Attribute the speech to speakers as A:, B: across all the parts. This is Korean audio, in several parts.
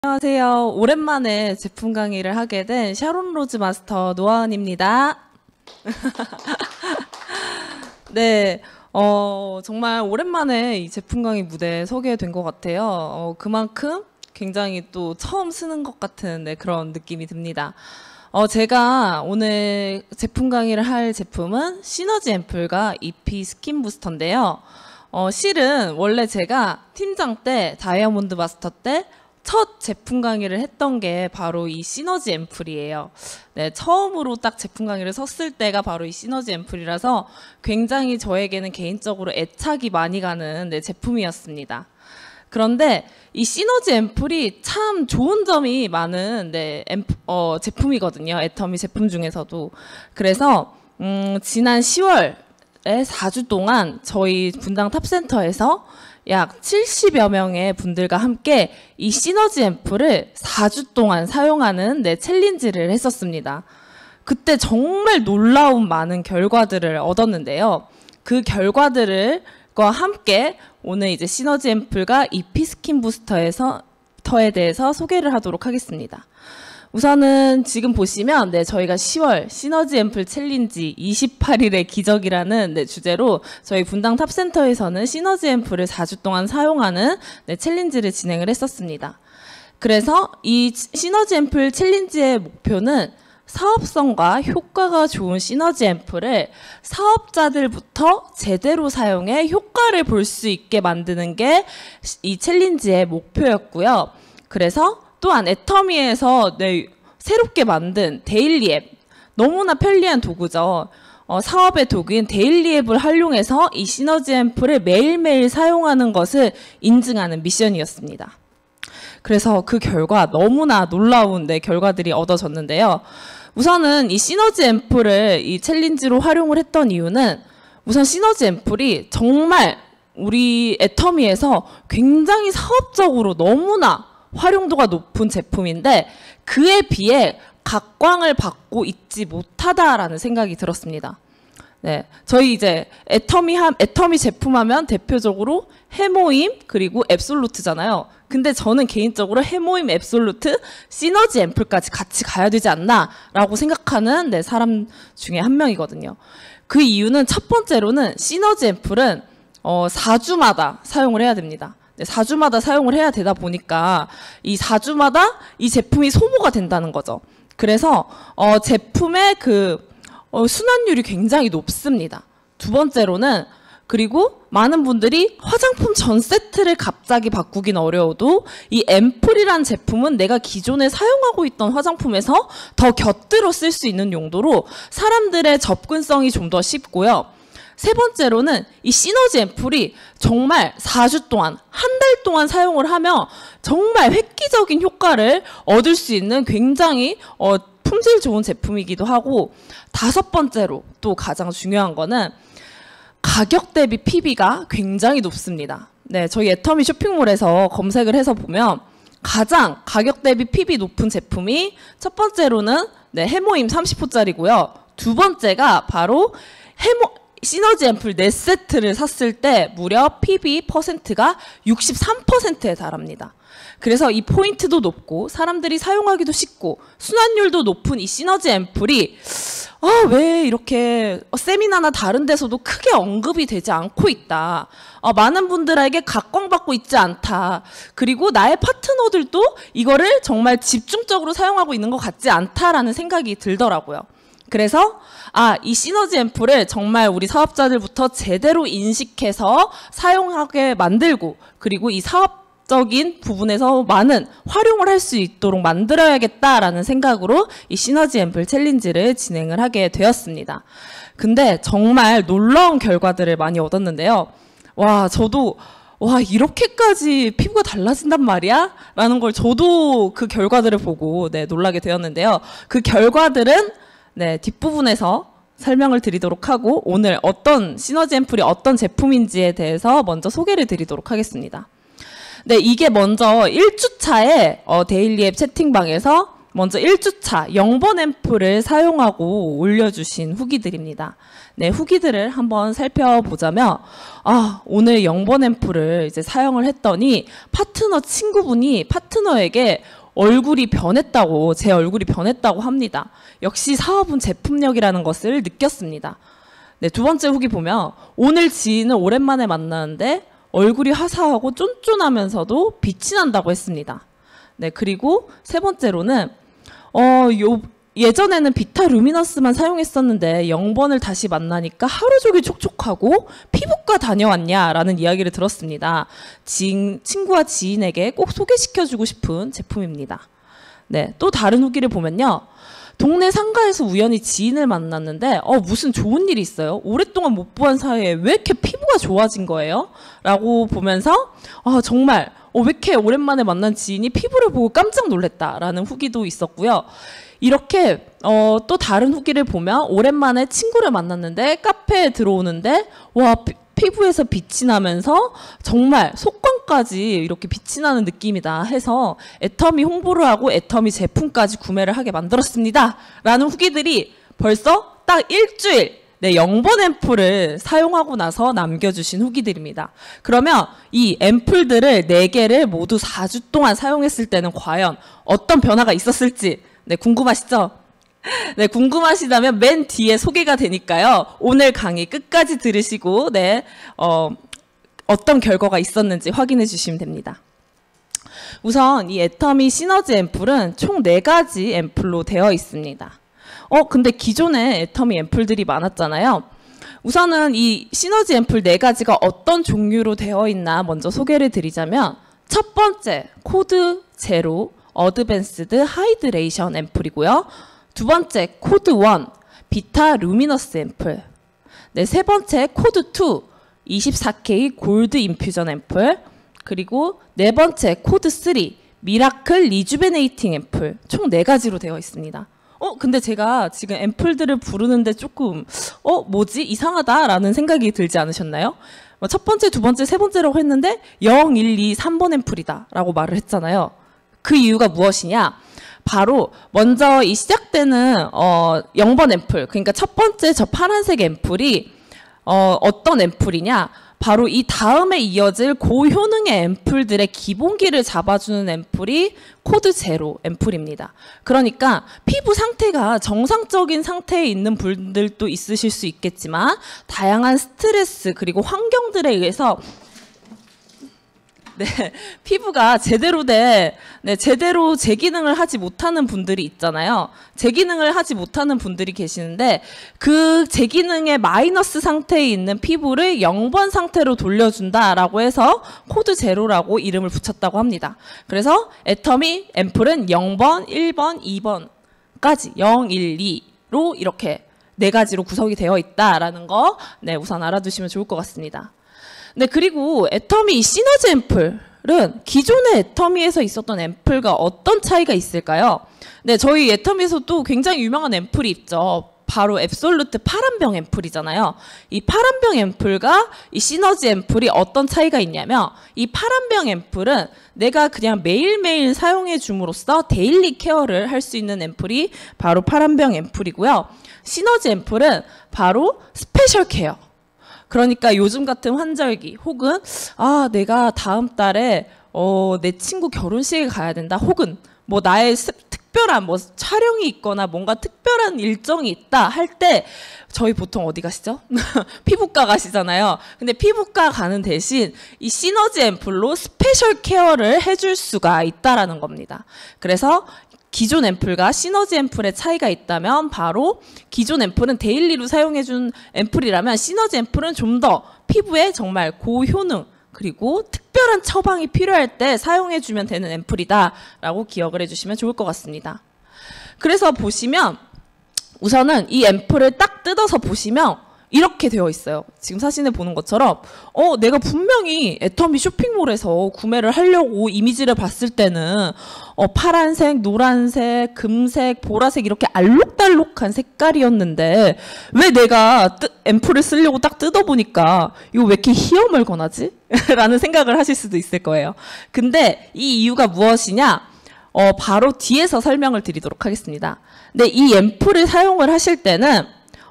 A: 안녕하세요. 오랜만에 제품 강의를 하게 된 샤론 로즈 마스터 노아은입니다. 네, 정말 오랜만에 이 제품 강의 무대에 서게 된 것 같아요. 그만큼 굉장히 또 처음 쓰는 것 같은 그런 느낌이 듭니다. 제가 오늘 제품 강의를 할 제품은 시너지 앰플과 EP 스킨 부스터인데요. 실은 원래 제가 팀장 때 다이아몬드 마스터 때 첫 제품 강의를 했던 게 바로 이 시너지 앰플이에요. 네, 처음으로 딱 제품 강의를 섰을 때가 바로 이 시너지 앰플이라서 굉장히 저에게는 개인적으로 애착이 많이 가는 제품이었습니다. 그런데 이 시너지 앰플이 참 좋은 점이 많은 제품이거든요. 애터미 제품 중에서도. 그래서 지난 10월에 4주 동안 저희 분당 탑센터에서 약 70여 명의 분들과 함께 이 시너지 앰플을 4주 동안 사용하는 챌린지를 했었습니다. 그때 정말 놀라운 많은 결과들을 얻었는데요. 그 결과들과 함께 오늘 이제 시너지 앰플과 EP 스킨 부스터에 대해서 소개를 하도록 하겠습니다. 우선은 지금 보시면 저희가 10월 시너지 앰플 챌린지 28일의 기적이라는 주제로 저희 분당 탑센터에서는 시너지 앰플을 4주 동안 사용하는 챌린지를 진행을 했었습니다. 그래서 이 시너지 앰플 챌린지의 목표는 사업성과 효과가 좋은 시너지 앰플을 사업자들부터 제대로 사용해 효과를 볼 수 있게 만드는 게 이 챌린지의 목표였고요. 그래서 또한 애터미에서 새롭게 만든 데일리 앱, 너무나 편리한 도구죠. 사업의 도구인 데일리 앱을 활용해서 이 시너지 앰플을 매일매일 사용하는 것을 인증하는 미션이었습니다. 그래서 그 결과 너무나 놀라운 결과들이 얻어졌는데요. 우선은 이 시너지 앰플을 이 챌린지로 활용을 했던 이유는 우선 시너지 앰플이 정말 우리 애터미에서 굉장히 사업적으로 너무나 활용도가 높은 제품인데 그에 비해 각광을 받고 있지 못하다라는 생각이 들었습니다. 네, 저희 이제 애터미 제품 하면 대표적으로 해모임 그리고 앱솔루트잖아요. 근데 저는 개인적으로 해모임, 앱솔루트, 시너지 앰플까지 같이 가야 되지 않나라고 생각하는 사람 중에 한 명이거든요. 그 이유는 첫 번째로는 시너지 앰플은 4주마다 사용을 해야 됩니다. 4주마다 사용을 해야 되다 보니까 이 4주마다 이 제품이 소모가 된다는 거죠. 그래서 제품의 순환율이 굉장히 높습니다. 두 번째로는 그리고 많은 분들이 화장품 전 세트를 갑자기 바꾸긴 어려워도 이 앰플이란 제품은 내가 기존에 사용하고 있던 화장품에서 더 곁들여 쓸 수 있는 용도로 사람들의 접근성이 좀 더 쉽고요. 세 번째로는 이 시너지 앰플이 정말 4주 동안, 한 달 동안 사용을 하며 정말 획기적인 효과를 얻을 수 있는 굉장히 품질 좋은 제품이기도 하고, 다섯 번째로 또 가장 중요한 거는 가격 대비 PB가 굉장히 높습니다. 네, 저희 애터미 쇼핑몰에서 검색을 해서 보면 가장 가격 대비 PB 높은 제품이 첫 번째로는 해모임 30호짜리고요. 두 번째가 바로 시너지 앰플 4세트를 샀을 때 무려 PB %가 63%에 달합니다. 그래서 이 포인트도 높고 사람들이 사용하기도 쉽고 순환율도 높은 이 시너지 앰플이 왜 이렇게 세미나나 다른 데서도 크게 언급이 되지 않고 있다. 많은 분들에게 각광받고 있지 않다. 그리고 나의 파트너들도 이거를 정말 집중적으로 사용하고 있는 것 같지 않다라는 생각이 들더라고요. 그래서 이 시너지 앰플을 정말 우리 사업자들부터 제대로 인식해서 사용하게 만들고 그리고 이 사업적인 부분에서 많은 활용을 할 수 있도록 만들어야겠다라는 생각으로 이 시너지 앰플 챌린지를 진행을 하게 되었습니다. 근데 정말 놀라운 결과들을 많이 얻었는데요. 저도 이렇게까지 피부가 달라진단 말이야? 라는 걸 저도 그 결과들을 보고 놀라게 되었는데요. 그 결과들은 뒷부분에서 설명을 드리도록 하고 오늘 어떤 시너지 앰플이 어떤 제품인지에 대해서 먼저 소개를 드리도록 하겠습니다. 이게 먼저 1주차에 데일리 앱 채팅방에서 먼저 1주차 0번 앰플을 사용하고 올려주신 후기들입니다. 네, 후기들을 한번 살펴보자면, 오늘 0번 앰플을 이제 사용을 했더니 친구분이 파트너에게 제 얼굴이 변했다고 합니다. 역시 사업은 제품력이라는 것을 느꼈습니다. 네, 두 번째 후기 보면, 오늘 지인을 오랜만에 만나는데 얼굴이 화사하고 쫀쫀하면서도 빛이 난다고 했습니다. 네, 그리고 세 번째로는, 예전에는 비타 루미너스만 사용했었는데 0번을 다시 만나니까 하루 종일 촉촉하고 피부과 다녀왔냐라는 이야기를 들었습니다. 친구와 지인에게 꼭 소개시켜주고 싶은 제품입니다. 네, 또 다른 후기를 보면요. 동네 상가에서 우연히 지인을 만났는데 무슨 좋은 일이 있어요? 오랫동안 못 보한 사이에 왜 이렇게 피부가 좋아진 거예요? 라고 보면서 정말 왜 이렇게 오랜만에 만난 지인이 피부를 보고 깜짝 놀랐다라는 후기도 있었고요. 이렇게 또 다른 후기를 보면 오랜만에 친구를 만났는데 카페에 들어오는데 와 피부에서 빛이 나면서 정말 속광까지 이렇게 빛이 나는 느낌이다 해서 애터미 홍보를 하고 애터미 제품까지 구매를 하게 만들었습니다. 라는 후기들이 벌써 딱 일주일 0번 앰플을 사용하고 나서 남겨주신 후기들입니다. 그러면 이 앰플들을 4개를 모두 4주 동안 사용했을 때는 과연 어떤 변화가 있었을지 궁금하시죠? 네, 궁금하시다면 맨 뒤에 소개가 되니까요. 오늘 강의 끝까지 들으시고 어떤 결과가 있었는지 확인해 주시면 됩니다. 우선 이 애터미 시너지 앰플은 총 4가지 앰플로 되어 있습니다. 근데 기존에 애터미 앰플들이 많았잖아요. 우선은 이 시너지 앰플 4가지가 어떤 종류로 되어 있나 먼저 소개를 드리자면 첫 번째 코드 제로 어드밴스드 하이드레이션 앰플이고요. 두 번째 코드 1 비타 루미너스 앰플. 네, 세 번째 코드 2 24K 골드 인퓨전 앰플. 그리고 네 번째 코드 3 미라클 리주베네이팅 앰플. 총 4가지로 되어 있습니다. 근데 제가 지금 앰플들을 부르는데 조금 뭐지? 이상하다라는 생각이 들지 않으셨나요? 첫 번째, 두 번째, 세 번째라고 했는데 0, 1, 2, 3번 앰플이다 라고 말을 했잖아요. 그 이유가 무엇이냐? 바로 먼저 이 시작되는 0번 앰플, 그러니까 첫 번째 저 파란색 앰플이 어떤 앰플이냐? 바로 이 다음에 이어질 고효능의 앰플들의 기본기를 잡아주는 앰플이 코드 제로 앰플입니다. 그러니까 피부 상태가 정상적인 상태에 있는 분들도 있으실 수 있겠지만 다양한 스트레스 그리고 환경들에 의해서 피부가 제대로 제 기능을 하지 못하는 분들이 있잖아요. 제 기능을 하지 못하는 분들이 계시는데 그 제 기능의 마이너스 상태에 있는 피부를 0번 상태로 돌려준다라고 해서 코드 제로라고 이름을 붙였다고 합니다. 그래서 애터미 앰플은 0번, 1번, 2번까지 0, 1, 2로 이렇게 4가지로 구성이 되어 있다라는 거 우선 알아두시면 좋을 것 같습니다. 네, 그리고 애터미 시너지 앰플은 기존의 애터미에서 있었던 앰플과 어떤 차이가 있을까요? 네, 저희 애터미에서도 굉장히 유명한 앰플이 있죠. 바로 앱솔루트 파란병 앰플이잖아요. 이 파란병 앰플과 이 시너지 앰플이 어떤 차이가 있냐면 이 파란병 앰플은 내가 그냥 매일매일 사용해 줌으로써 데일리 케어를 할 수 있는 앰플이 바로 파란병 앰플이고요. 시너지 앰플은 바로 스페셜 케어. 그러니까 요즘 같은 환절기 혹은 내가 다음 달에 내 친구 결혼식에 가야 된다 혹은 나의 특별한 촬영이 있거나 뭔가 특별한 일정이 있다 할 때 저희 보통 어디 가시죠? 피부과 가시잖아요. 근데 피부과 가는 대신 이 시너지 앰플로 스페셜 케어를 해줄 수가 있다라는 겁니다. 그래서 기존 앰플과 시너지 앰플의 차이가 있다면 바로 기존 앰플은 데일리로 사용해준 앰플이라면 시너지 앰플은 좀 더 피부에 정말 고효능 그리고 특별한 처방이 필요할 때 사용해주면 되는 앰플이다 라고 기억을 해주시면 좋을 것 같습니다. 그래서 보시면 우선은 이 앰플을 딱 뜯어서 보시면 이렇게 되어 있어요. 지금 사진에 보는 것처럼 내가 분명히 애터미 쇼핑몰에서 구매를 하려고 이미지를 봤을 때는 파란색, 노란색, 금색, 보라색 이렇게 알록달록한 색깔이었는데 왜 내가 앰플을 쓰려고 딱 뜯어보니까 이거 왜 이렇게 희어멀건하지? 라는 생각을 하실 수도 있을 거예요. 근데 이 이유가 무엇이냐? 바로 뒤에서 설명을 드리도록 하겠습니다. 근데 이 앰플을 사용을 하실 때는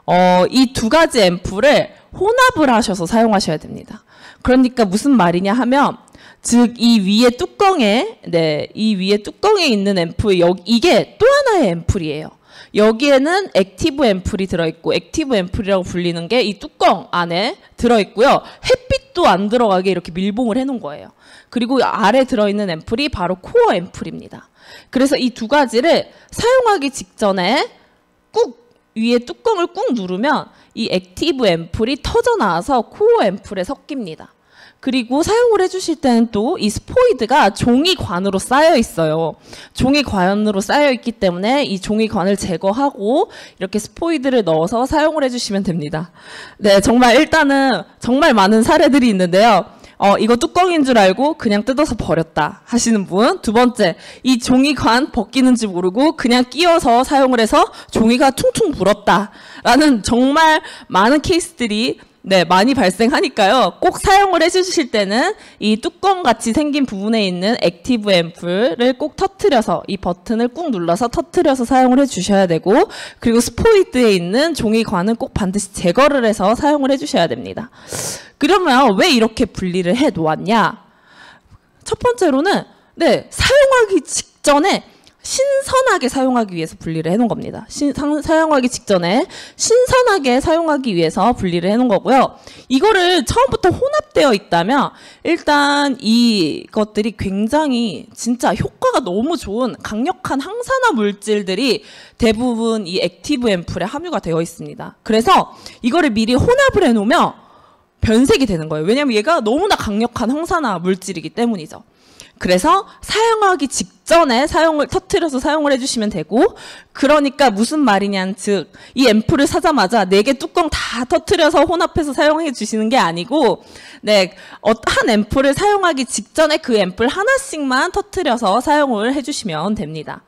A: 이 두 가지 앰플을 혼합을 하셔서 사용하셔야 됩니다. 그러니까 무슨 말이냐 하면 즉 이 위에 뚜껑에 이 위에 뚜껑에 있는 앰플 이게 또 하나의 앰플이에요. 여기에는 액티브 앰플이 들어있고 액티브 앰플이라고 불리는 게 이 뚜껑 안에 들어있고요. 햇빛도 안 들어가게 이렇게 밀봉을 해놓은 거예요. 그리고 아래 들어있는 앰플이 바로 코어 앰플입니다. 그래서 이 두 가지를 사용하기 직전에 꾹 위에 뚜껑을 꾹 누르면 이 액티브 앰플이 터져 나와서 코어 앰플에 섞입니다. 그리고 사용을 해주실 때는 또 이 스포이드가 종이관으로 쌓여 있어요. 종이관으로 쌓여 있기 때문에 이 종이관을 제거하고 이렇게 스포이드를 넣어서 사용을 해주시면 됩니다. 네, 정말 일단은 정말 많은 사례들이 있는데요. 이거 뚜껑인 줄 알고 그냥 뜯어서 버렸다 하시는 분. 두 번째, 이 종이관 벗기는지 모르고 그냥 끼워서 사용을 해서 종이가 퉁퉁 불었다 라는 정말 많은 케이스들이 많이 발생하니까요. 꼭 사용을 해주실 때는 이 뚜껑같이 생긴 부분에 있는 액티브 앰플을 꼭 터트려서 이 버튼을 꾹 눌러서 터트려서 사용을 해주셔야 되고, 그리고 스포이드에 있는 종이관은 꼭 반드시 제거를 해서 사용을 해주셔야 됩니다. 그러면 왜 이렇게 분리를 해 놓았냐? 첫 번째로는 사용하기 직전에 신선하게 사용하기 위해서 분리를 해놓은 겁니다. 사용하기 직전에 신선하게 사용하기 위해서 분리를 해놓은 거고요. 이거를 처음부터 혼합되어 있다면 일단 이것들이 굉장히 진짜 효과가 너무 좋은 강력한 항산화 물질들이 대부분 이 액티브 앰플에 함유가 되어 있습니다. 그래서 이거를 미리 혼합을 해놓으면 변색이 되는 거예요. 왜냐하면 얘가 너무나 강력한 항산화 물질이기 때문이죠. 그래서 사용하기 직전에 터트려서 사용을 해주시면 되고, 그러니까 무슨 말이냐는 즉, 이 앰플을 사자마자 4개 뚜껑 다 터트려서 혼합해서 사용해 주시는 게 아니고, 한 앰플을 사용하기 직전에 그 앰플 하나씩만 터트려서 사용을 해주시면 됩니다.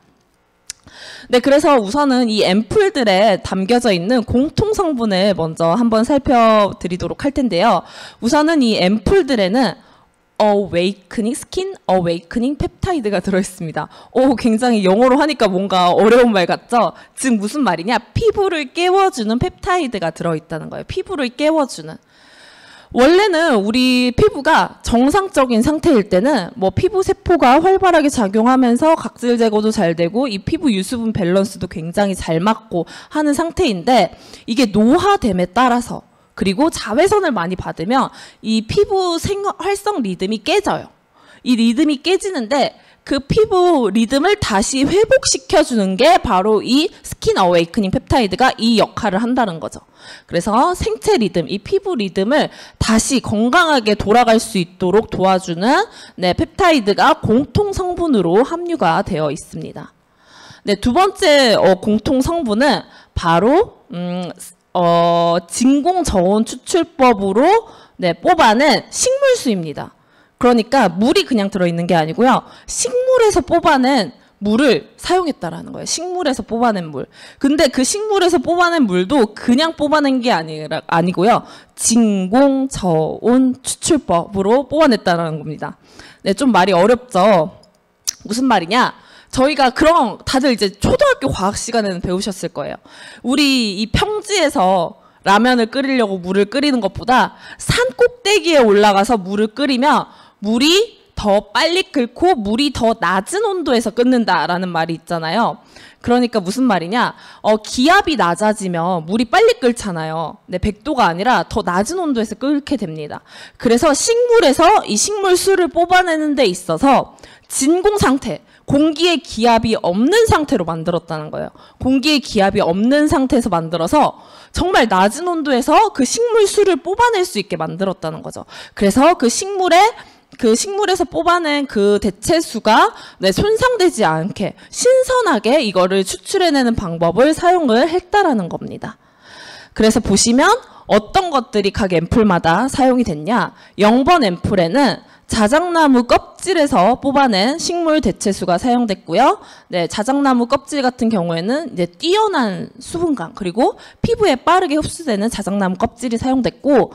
A: 그래서 우선은 이 앰플들에 담겨져 있는 공통 성분을 먼저 한번 살펴드리도록 할 텐데요. 우선은 이 앰플들에는 스킨 어웨이크닝 펩타이드가 들어있습니다. 굉장히 영어로 하니까 뭔가 어려운 말 같죠? 즉 무슨 말이냐? 피부를 깨워주는 펩타이드가 들어있다는 거예요. 피부를 깨워주는. 원래는 우리 피부가 정상적인 상태일 때는 피부 세포가 활발하게 작용하면서 각질 제거도 잘 되고 이 피부 유수분 밸런스도 굉장히 잘 맞고 하는 상태인데, 이게 노화됨에 따라서 그리고 자외선을 많이 받으면 이 피부 활성 리듬이 깨져요. 이 리듬이 깨지는데 그 피부 리듬을 다시 회복시켜주는 게 바로 이 스킨 어웨이크닝 펩타이드가 이 역할을 한다는 거죠. 그래서 생체 리듬, 이 피부 리듬을 다시 건강하게 돌아갈 수 있도록 도와주는 펩타이드가 공통 성분으로 함유가 되어 있습니다. 두 번째 공통 성분은 바로 진공저온 추출법으로 뽑아낸 식물수입니다. 그러니까 물이 그냥 들어있는 게 아니고요. 식물에서 뽑아낸 물을 사용했다라는 거예요. 식물에서 뽑아낸 물. 근데 그 식물에서 뽑아낸 물도 그냥 뽑아낸 게 아니고요. 진공저온 추출법으로 뽑아냈다는 겁니다. 좀 말이 어렵죠. 무슨 말이냐? 저희가 그럼 다들 이제 초등학교 과학 시간에는 배우셨을 거예요. 우리 이 평지에서 라면을 끓이려고 물을 끓이는 것보다 산 꼭대기에 올라가서 물을 끓이면 물이 더 빨리 끓고 물이 더 낮은 온도에서 끓는다라는 말이 있잖아요. 그러니까 무슨 말이냐? 기압이 낮아지면 물이 빨리 끓잖아요. 100도가 아니라 더 낮은 온도에서 끓게 됩니다. 그래서 식물에서 이 식물수를 뽑아내는 데 있어서 진공 상태, 공기의 기압이 없는 상태로 만들었다는 거예요. 공기의 기압이 없는 상태에서 만들어서 정말 낮은 온도에서 그 식물수를 뽑아낼 수 있게 만들었다는 거죠. 그래서 그 식물에서 뽑아낸 그 대체수가 손상되지 않게 신선하게 이거를 추출해내는 방법을 사용을 했다라는 겁니다. 그래서 보시면 어떤 것들이 각 앰플마다 사용이 됐냐? 0번 앰플에는 자작나무 껍질에서 뽑아낸 식물 대체수가 사용됐고요. 자작나무 껍질 같은 경우에는 이제 뛰어난 수분감 그리고 피부에 빠르게 흡수되는 자작나무 껍질이 사용됐고,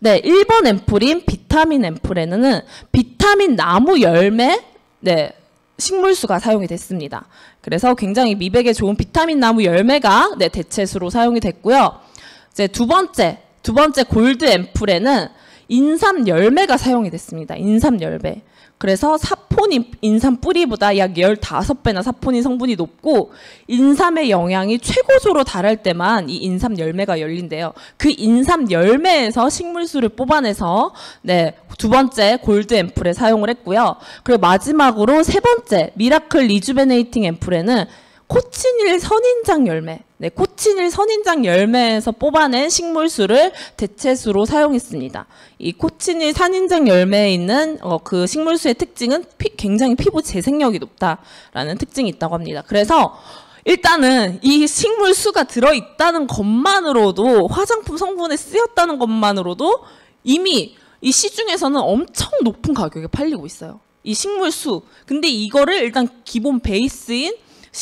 A: 1번 앰플인 비타민 앰플에는 비타민 나무 열매, 식물수가 사용이 됐습니다. 그래서 굉장히 미백에 좋은 비타민 나무 열매가 네, 대체수로 사용이 됐고요. 이제 두 번째 골드 앰플에는 인삼 열매가 사용이 됐습니다. 인삼 열매. 그래서 사포닌 인삼 뿌리보다 약 15배나 사포닌 성분이 높고 인삼의 영양이 최고조로 달할 때만 이 인삼 열매가 열린대요. 그 인삼 열매에서 식물수를 뽑아내서 네, 두 번째 골드 앰플에 사용을 했고요. 그리고 마지막으로 세 번째 미라클 리주베네이팅 앰플에는 코치닐 선인장 열매, 네, 코치닐 선인장 열매에서 뽑아낸 식물수를 대체수로 사용했습니다. 이 코치닐 선인장 열매에 있는 그 식물수의 특징은 굉장히 피부 재생력이 높다라는 특징이 있다고 합니다. 그래서 일단은 이 식물수가 들어있다는 것만으로도 화장품 성분에 쓰였다는 것만으로도 이미 이 시중에서는 엄청 높은 가격에 팔리고 있어요. 이 식물수. 근데 이거를 일단 기본 베이스인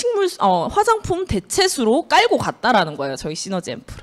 A: 화장품 대체수로 깔고 갔다라는 거예요. 저희 시너지 앰플.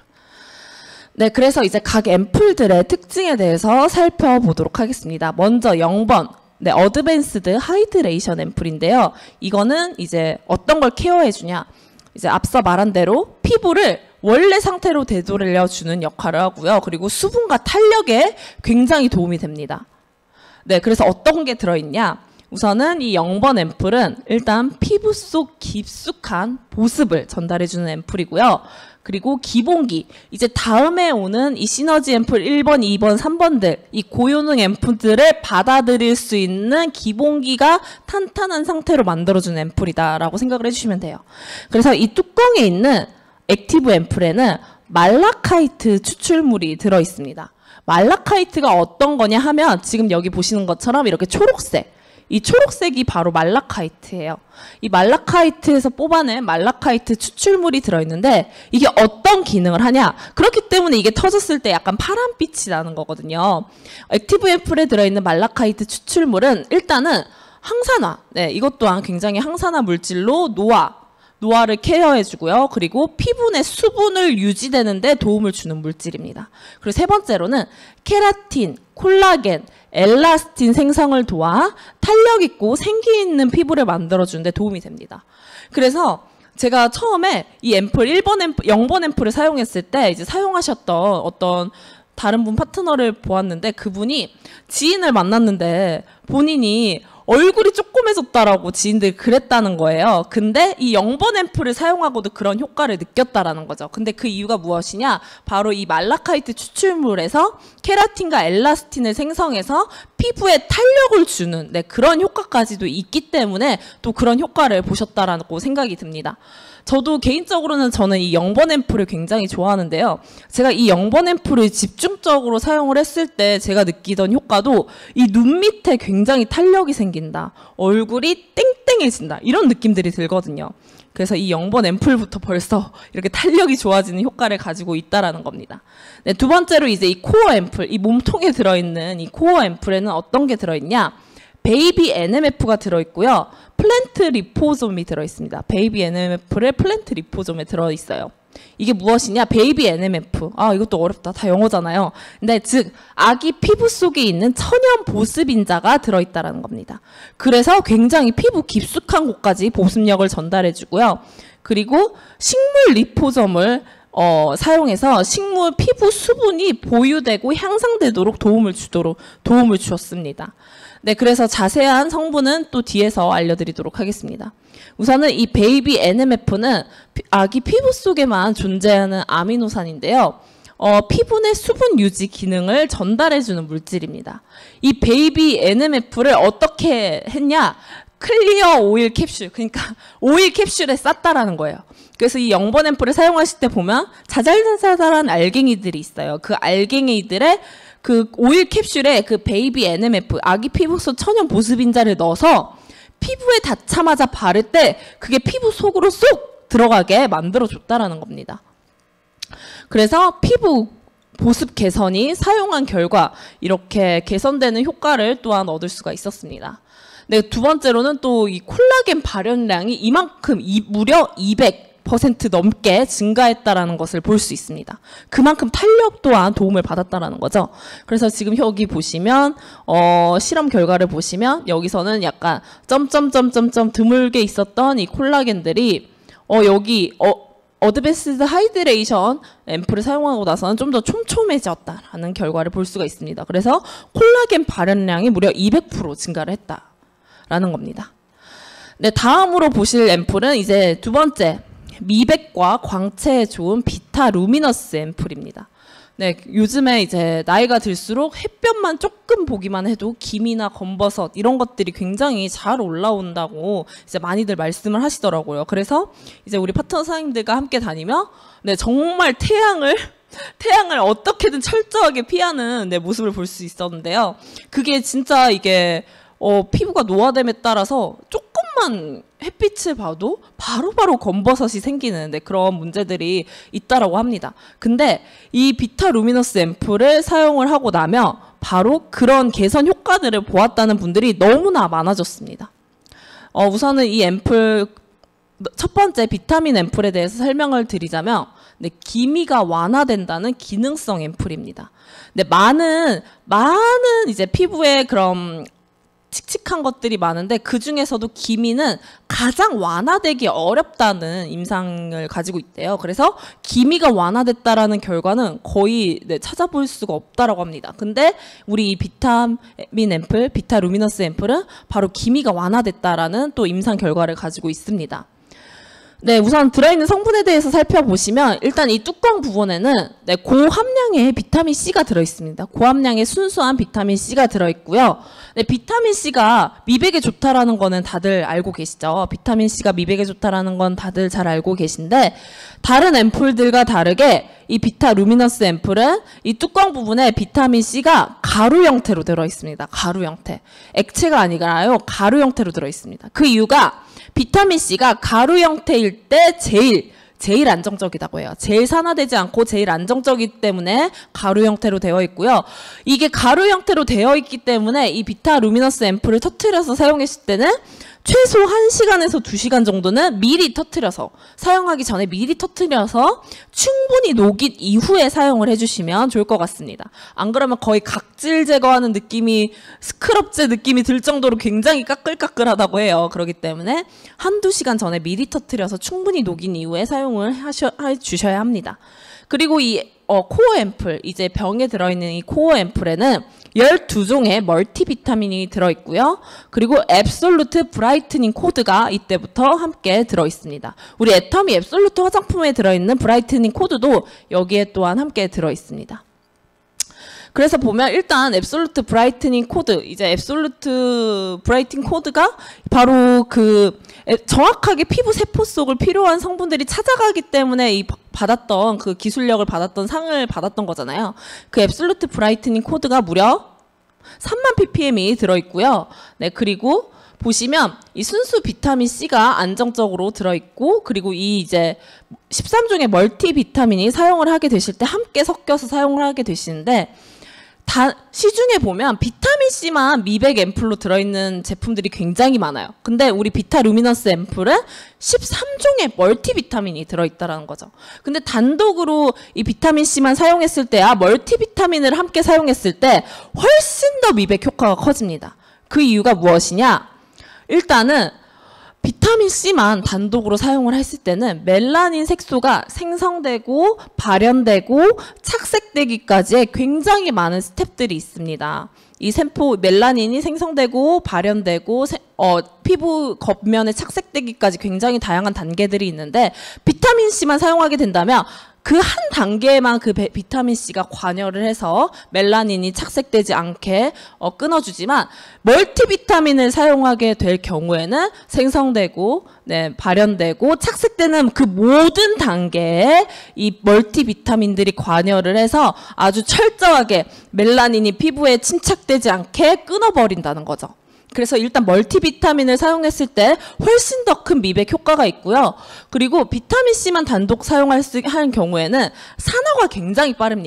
A: 네, 그래서 이제 각 앰플들의 특징에 대해서 살펴보도록 하겠습니다. 먼저 0번. 네, 어드밴스드 하이드레이션 앰플인데요. 이거는 이제 어떤 걸 케어해주냐. 이제 앞서 말한 대로 피부를 원래 상태로 되돌려주는 역할을 하고요. 그리고 수분과 탄력에 굉장히 도움이 됩니다. 네, 그래서 어떤 게 들어있냐. 우선은 이 0번 앰플은 일단 피부 속 깊숙한 보습을 전달해주는 앰플이고요. 그리고 기본기, 이제 다음에 오는 이 시너지 앰플 1번, 2번, 3번들, 이 고효능 앰플들을 받아들일 수 있는 기본기가 탄탄한 상태로 만들어주는 앰플이다라고 생각을 해주시면 돼요. 그래서 이 뚜껑에 있는 액티브 앰플에는 말라카이트 추출물이 들어있습니다. 말라카이트가 어떤 거냐 하면 지금 여기 보시는 것처럼 이렇게 초록색, 이 초록색이 바로 말라카이트예요. 이 말라카이트에서 뽑아낸 말라카이트 추출물이 들어있는데 이게 어떤 기능을 하냐. 그렇기 때문에 이게 터졌을 때 약간 파란빛이 나는 거거든요. 액티브 앰플에 들어있는 말라카이트 추출물은 일단은 항산화. 네, 이것 또한 굉장히 항산화 물질로 노화를 케어해주고요. 그리고 피부 내 수분을 유지되는 데 도움을 주는 물질입니다. 그리고 세 번째로는 케라틴, 콜라겐, 엘라스틴 생성을 도와 탄력 있고 생기 있는 피부를 만들어주는 데 도움이 됩니다. 그래서 제가 처음에 이 앰플 1번 앰플, 0번 앰플을 사용했을 때 이제 사용하셨던 어떤 다른 분 파트너를 보았는데 그분이 지인을 만났는데 본인이 얼굴이 쪼꼬매졌다라고 지인들이 그랬다는 거예요. 근데 이 0번 앰플을 사용하고도 그런 효과를 느꼈다라는 거죠. 근데 그 이유가 무엇이냐? 바로 이 말라카이트 추출물에서 케라틴과 엘라스틴을 생성해서 피부에 탄력을 주는 그런 효과까지도 있기 때문에 또 그런 효과를 보셨다라고 생각이 듭니다. 저도 개인적으로는 저는 이 0번 앰플을 굉장히 좋아하는데요. 제가 이 0번 앰플을 집중적으로 사용을 했을 때 제가 느끼던 효과도 이 눈 밑에 굉장히 탄력이 생긴다. 얼굴이 땡땡해진다. 이런 느낌들이 들거든요. 그래서 이 0번 앰플부터 벌써 이렇게 탄력이 좋아지는 효과를 가지고 있다라는 겁니다. 네, 두 번째로 이제 이 코어 앰플, 이 몸통에 들어있는 이 코어 앰플에는 어떤 게 들어있냐? 베이비 NMF가 들어있고요. 플랜트 리포솜이 들어있습니다. 베이비 NMF를 플랜트 리포솜에 들어있어요. 이게 무엇이냐? 베이비 NMF. 아, 이것도 어렵다. 다 영어잖아요. 근데 즉 아기 피부 속에 있는 천연 보습인자가 들어있다는 겁니다. 그래서 굉장히 피부 깊숙한 곳까지 보습력을 전달해주고요. 그리고 식물 리포솜을 사용해서 식물 피부 수분이 보유되고 향상되도록 도움을 주었습니다. 네, 그래서 자세한 성분은 또 뒤에서 알려드리도록 하겠습니다. 우선은 이 베이비 NMF는 아기 피부 속에만 존재하는 아미노산인데요. 피부 내 수분 유지 기능을 전달해주는 물질입니다. 이 베이비 NMF를 어떻게 했냐? 클리어 오일 캡슐, 그러니까 오일 캡슐에 쌌다라는 거예요. 그래서 이 0번 앰플을 사용하실 때 보면 자잘자잘한 알갱이들이 있어요. 그 알갱이들의 그 오일 캡슐에 그 베이비 NMF, 아기 피부 속 천연 보습인자를 넣어서 피부에 닿자마자 바를 때 그게 피부 속으로 쏙 들어가게 만들어줬다라는 겁니다. 그래서 피부 보습 개선이 사용한 결과 이렇게 개선되는 효과를 또한 얻을 수가 있었습니다. 네, 두 번째로는 또 이 콜라겐 발현량이 이만큼 무려 200% 50% 넘게 증가했다라는 것을 볼 수 있습니다. 그만큼 탄력 또한 도움을 받았다라는 거죠. 그래서 지금 여기 보시면 실험 결과를 보시면 여기서는 약간 점점점점점 드물게 있었던 이 콜라겐들이 여기 어드밴스드 하이드레이션 앰플을 사용하고 나서는 좀 더 촘촘해졌다라는 결과를 볼 수가 있습니다. 그래서 콜라겐 발현량이 무려 200% 증가를 했다라는 겁니다. 네, 다음으로 보실 앰플은 이제 두 번째, 미백과 광채에 좋은 비타 루미너스 앰플입니다. 네, 요즘에 이제 나이가 들수록 햇볕만 조금 보기만 해도 기미나 검버섯 이런 것들이 굉장히 잘 올라온다고 이제 많이들 말씀을 하시더라고요. 그래서 이제 우리 파트너 사장님들과 함께 다니며 네, 정말 태양을 어떻게든 철저하게 피하는 네, 모습을 볼 수 있었는데요. 그게 진짜 이게 피부가 노화됨에 따라서 조금만 햇빛을 봐도 바로바로 검버섯이 생기는 그런 문제들이 있다라고 합니다. 근데 이 비타 루미너스 앰플을 사용을 하고 나면 바로 그런 개선 효과들을 보았다는 분들이 너무나 많아졌습니다. 우선은 이 앰플 첫 번째 비타민 앰플에 대해서 설명을 드리자면 네, 기미가 완화된다는 기능성 앰플입니다. 네, 많은 이제 피부에 그런 칙칙한 것들이 많은데 그 중에서도 기미는 가장 완화되기 어렵다는 임상을 가지고 있대요. 그래서 기미가 완화됐다라는 결과는 거의 찾아볼 수가 없다라고 합니다. 근데 우리 이 비타민 앰플, 비타 루미너스 앰플은 바로 기미가 완화됐다라는 또 임상 결과를 가지고 있습니다. 네, 우선 들어있는 성분에 대해서 살펴보시면 일단 이 뚜껑 부분에는 네, 고함량의 비타민 C가 들어있습니다. 고함량의 순수한 비타민 C가 들어있고요. 네, 비타민 C가 미백에 좋다라는 거는 다들 알고 계시죠? 비타민 C가 미백에 좋다라는 건 다들 잘 알고 계신데 다른 앰플들과 다르게 이 비타 루미너스 앰플은 이 뚜껑 부분에 비타민 C가 가루 형태로 들어있습니다. 가루 형태. 액체가 아니라요. 가루 형태로 들어있습니다. 그 이유가 비타민 C가 가루 형태일 때 제일 안정적이라고 해요. 제일 산화되지 않고 제일 안정적이기 때문에 가루 형태로 되어 있고요. 이게 가루 형태로 되어 있기 때문에 이 비타 루미너스 앰플을 터트려서 사용했을 때는 최소 1시간에서 2시간 정도는 미리 터트려서 사용하기 전에 미리 터트려서 충분히 녹인 이후에 사용을 해주시면 좋을 것 같습니다. 안 그러면 거의 각질 제거하는 느낌이 스크럽제 느낌이 들 정도로 굉장히 까끌까끌하다고 해요. 그렇기 때문에 1~2시간 전에 미리 터트려서 충분히 녹인 이후에 사용을 해주셔야 합니다. 그리고 이 코어 앰플, 이제 병에 들어있는 이 코어 앰플에는 12종의 멀티비타민이 들어있고요. 그리고 앱솔루트 브라이트닝 코드가 이때부터 함께 들어있습니다. 우리 애터미 앱솔루트 화장품에 들어있는 브라이트닝 코드도 여기에 또한 함께 들어있습니다. 그래서 보면 일단 앱솔루트 브라이트닝 코드, 이제 앱솔루트 브라이트닝 코드가 바로 그 정확하게 피부 세포 속을 필요한 성분들이 찾아가기 때문에 받았던 그 기술력을 받았던 상을 받았던 거잖아요. 그 앱솔루트 브라이트닝 코드가 무려 3만 ppm이 들어있고요. 네, 그리고 보시면 이 순수 비타민 C가 안정적으로 들어있고, 그리고 이 이제 13종의 멀티 비타민이 사용을 하게 되실 때 함께 섞여서 사용을 하게 되시는데, 시중에 보면 비타민 C만 미백 앰플로 들어있는 제품들이 굉장히 많아요. 근데 우리 비타 루미너스 앰플은 13종의 멀티비타민이 들어있다는 거죠. 근데 단독으로 이 비타민 C만 사용했을 때야 멀티비타민을 함께 사용했을 때 훨씬 더 미백 효과가 커집니다. 그 이유가 무엇이냐? 일단은 비타민 C만 단독으로 사용을 했을 때는 멜라닌 색소가 생성되고 발현되고 착색되기까지의 굉장히 많은 스텝들이 있습니다. 이 세포 멜라닌이 생성되고 발현되고 피부 겉면에 착색되기까지 굉장히 다양한 단계들이 있는데, 비타민 C만 사용하게 된다면 그 한 단계에만 그 비타민 C가 관여를 해서 멜라닌이 착색되지 않게 끊어주지만, 멀티비타민을 사용하게 될 경우에는 생성되고 발현되고 착색되는 그 모든 단계에 이 멀티비타민들이 관여를 해서 아주 철저하게 멜라닌이 피부에 침착되지 않게 끊어버린다는 거죠. 그래서 일단 멀티비타민을 사용했을 때 훨씬 더 큰 미백 효과가 있고요. 그리고 비타민 C만 단독 사용하는 경우에는 산화가 굉장히 빠릅니다.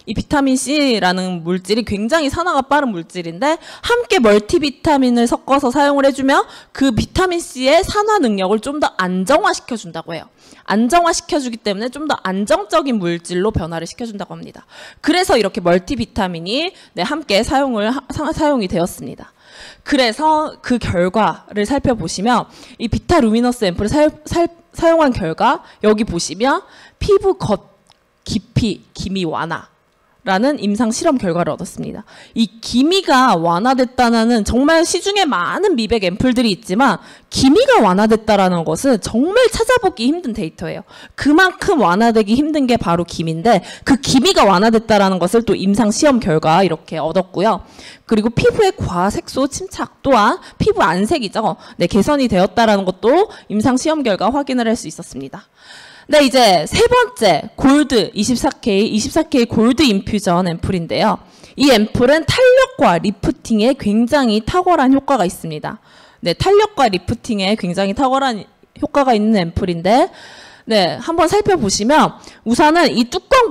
A: 이 비타민 C라는 물질이 굉장히 산화가 빠른 물질인데 함께 멀티비타민을 섞어서 사용을 해주면 그 비타민 C의 산화 능력을 좀 더 안정화시켜 준다고 해요. 안정화시켜 주기 때문에 좀 더 안정적인 물질로 변화를 시켜준다고 합니다. 그래서 이렇게 멀티비타민이 함께 사용이 되었습니다. 그래서 그 결과를 살펴보시면 이 비타루미너스 앰플을 사용한 결과 여기 보시면 피부 겉 깊이 기미 완화라는 임상 실험 결과를 얻었습니다. 이 기미가 완화됐다는 정말 시중에 많은 미백 앰플들이 있지만 기미가 완화됐다라는 것은 정말 찾아보기 힘든 데이터예요. 그만큼 완화되기 힘든 게 바로 기미인데 그 기미가 완화됐다라는 것을 또 임상 시험 결과 이렇게 얻었고요. 그리고 피부의 과색소 침착 또한 피부 안색이죠. 네, 개선이 되었다라는 것도 임상 시험 결과 확인을 할 수 있었습니다. 네, 이제 세 번째 골드 24K 골드 인퓨전 앰플인데요. 이 앰플은 탄력과 리프팅에 굉장히 탁월한 효과가 있습니다. 네, 탄력과 리프팅에 굉장히 탁월한 효과가 있는 앰플인데 네, 한번 살펴보시면 우선은 이 뚜껑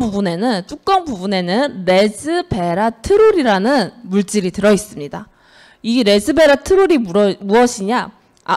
A: 부분에는 레즈베라트롤이라는 물질이 들어 있습니다. 이 레즈베라트롤이 무엇이냐?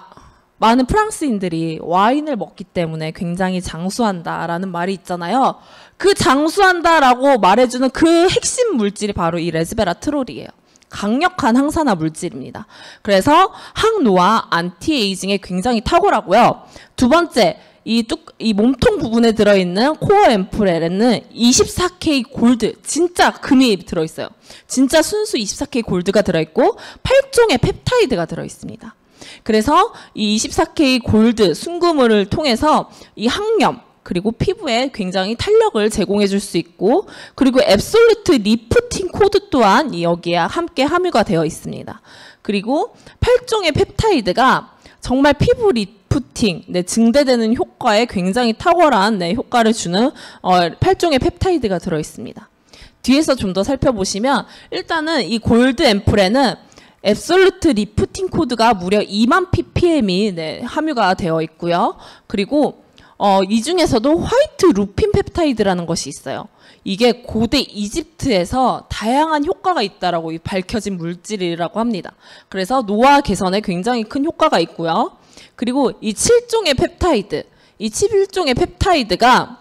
A: 많은 프랑스인들이 와인을 먹기 때문에 굉장히 장수한다라는 말이 있잖아요. 그 장수한다라고 말해주는 그 핵심 물질이 바로 이 레즈베라트롤이에요. 강력한 항산화 물질입니다. 그래서 항노화, 안티에이징에 굉장히 탁월하고요. 두 번째, 이 몸통 부분에 들어있는 코어 앰플에는 24K 골드, 진짜 금이 들어있어요. 진짜 순수 24K 골드가 들어있고 8종의 펩타이드가 들어있습니다. 그래서 이 24K 골드 순구물을 통해서 이 항염 그리고 피부에 굉장히 탄력을 제공해 줄 수 있고 그리고 앱솔루트 리프팅 코드 또한 여기에 함께 함유가 되어 있습니다. 그리고 8종의 펩타이드가 정말 피부 리프팅, 증대되는 효과에 굉장히 탁월한 효과를 주는 8종의 펩타이드가 들어 있습니다. 뒤에서 좀 더 살펴보시면 일단은 이 골드 앰플에는 앱솔루트 리프팅 코드가 무려 2만 ppm이 함유가 되어 있고요. 그리고 이 중에서도 화이트 루핀 펩타이드라는 것이 있어요. 이게 고대 이집트에서 다양한 효과가 있다라고 밝혀진 물질이라고 합니다. 그래서 노화 개선에 굉장히 큰 효과가 있고요. 그리고 이 7종의 펩타이드, 이 11종의 펩타이드가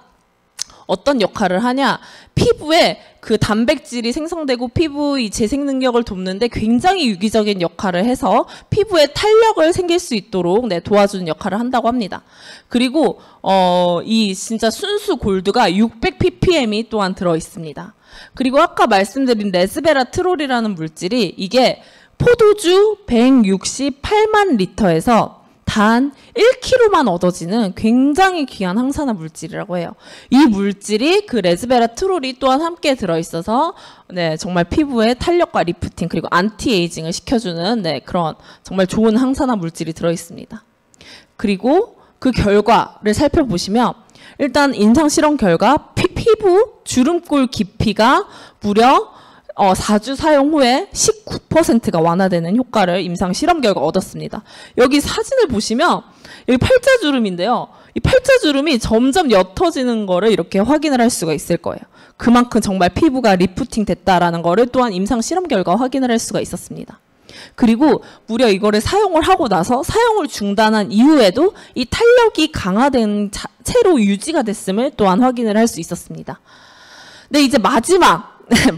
A: 어떤 역할을 하냐? 피부에 그 단백질이 생성되고 피부의 재생 능력을 돕는데 굉장히 유기적인 역할을 해서 피부에 탄력을 생길 수 있도록 도와주는 역할을 한다고 합니다. 그리고 이 진짜 순수 골드가 600 ppm이 또한 들어 있습니다. 그리고 아까 말씀드린 레즈베라트롤이라는 물질이 이게 포도주 168만 리터에서 단 1kg만 얻어지는 굉장히 귀한 항산화 물질이라고 해요. 이 물질이 그 레즈베라트롤이 또한 함께 들어있어서 정말 피부에 탄력과 리프팅 그리고 안티에이징을 시켜주는 그런 정말 좋은 항산화 물질이 들어있습니다. 그리고 그 결과를 살펴보시면 일단 임상 실험 결과 피부 주름골 깊이가 무려 4주 사용 후에 19%가 완화되는 효과를 임상 실험 결과 얻었습니다. 여기 사진을 보시면 여기 팔자주름인데요. 이 팔자주름이 점점 옅어지는 거를 이렇게 확인을 할 수가 있을 거예요. 그만큼 정말 피부가 리프팅 됐다라는 거를 또한 임상 실험 결과 확인을 할 수가 있었습니다. 그리고 무려 이거를 사용을 하고 나서 사용을 중단한 이후에도 이 탄력이 강화된 채로 유지가 됐음을 또한 확인을 할 수 있었습니다. 네, 이제 마지막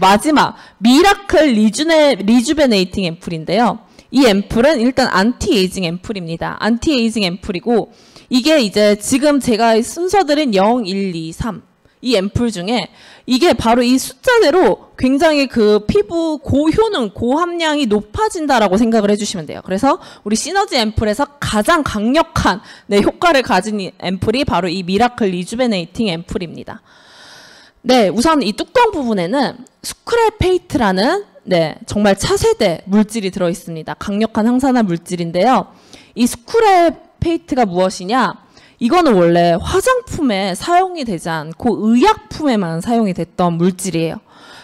A: 미라클 리주베네이팅 앰플인데요. 이 앰플은 일단 안티에이징 앰플입니다. 안티에이징 앰플이고 이게 이제 지금 제가 순서들은 0, 1, 2, 3 이 앰플 중에 이게 바로 이 숫자대로 굉장히 그 피부 고효능, 고함량이 높아진다라고 생각을 해주시면 돼요. 그래서 우리 시너지 앰플에서 가장 강력한 효과를 가진 앰플이 바로 이 미라클 리주베네이팅 앰플입니다. 네, 우선 이 뚜껑 부분에는 스크랩페이트라는 정말 차세대 물질이 들어있습니다. 강력한 항산화 물질인데요. 이 스크랩페이트가 무엇이냐? 이거는 원래 화장품에 사용이 되지 않고 의약품에만 사용이 됐던 물질이에요.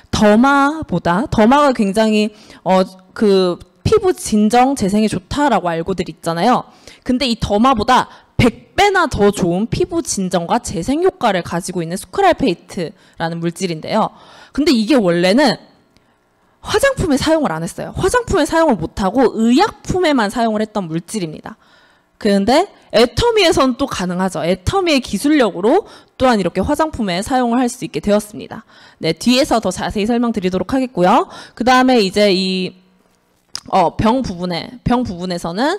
A: 더마가 굉장히 그 피부 진정 재생에 좋다라고 알고들 있잖아요. 근데 이 더마보다 100배 100배나 더 좋은 피부 진정과 재생 효과를 가지고 있는 스크랄페이트라는 물질인데요. 근데 이게 원래는 화장품에 사용을 안 했어요. 화장품에 사용을 못하고 의약품에만 사용을 했던 물질입니다. 그런데 애터미에서는 또 가능하죠. 애터미의 기술력으로 또한 이렇게 화장품에 사용을 할 수 있게 되었습니다. 네, 뒤에서 더 자세히 설명드리도록 하겠고요. 그 다음에 이제 이 병 부분에서는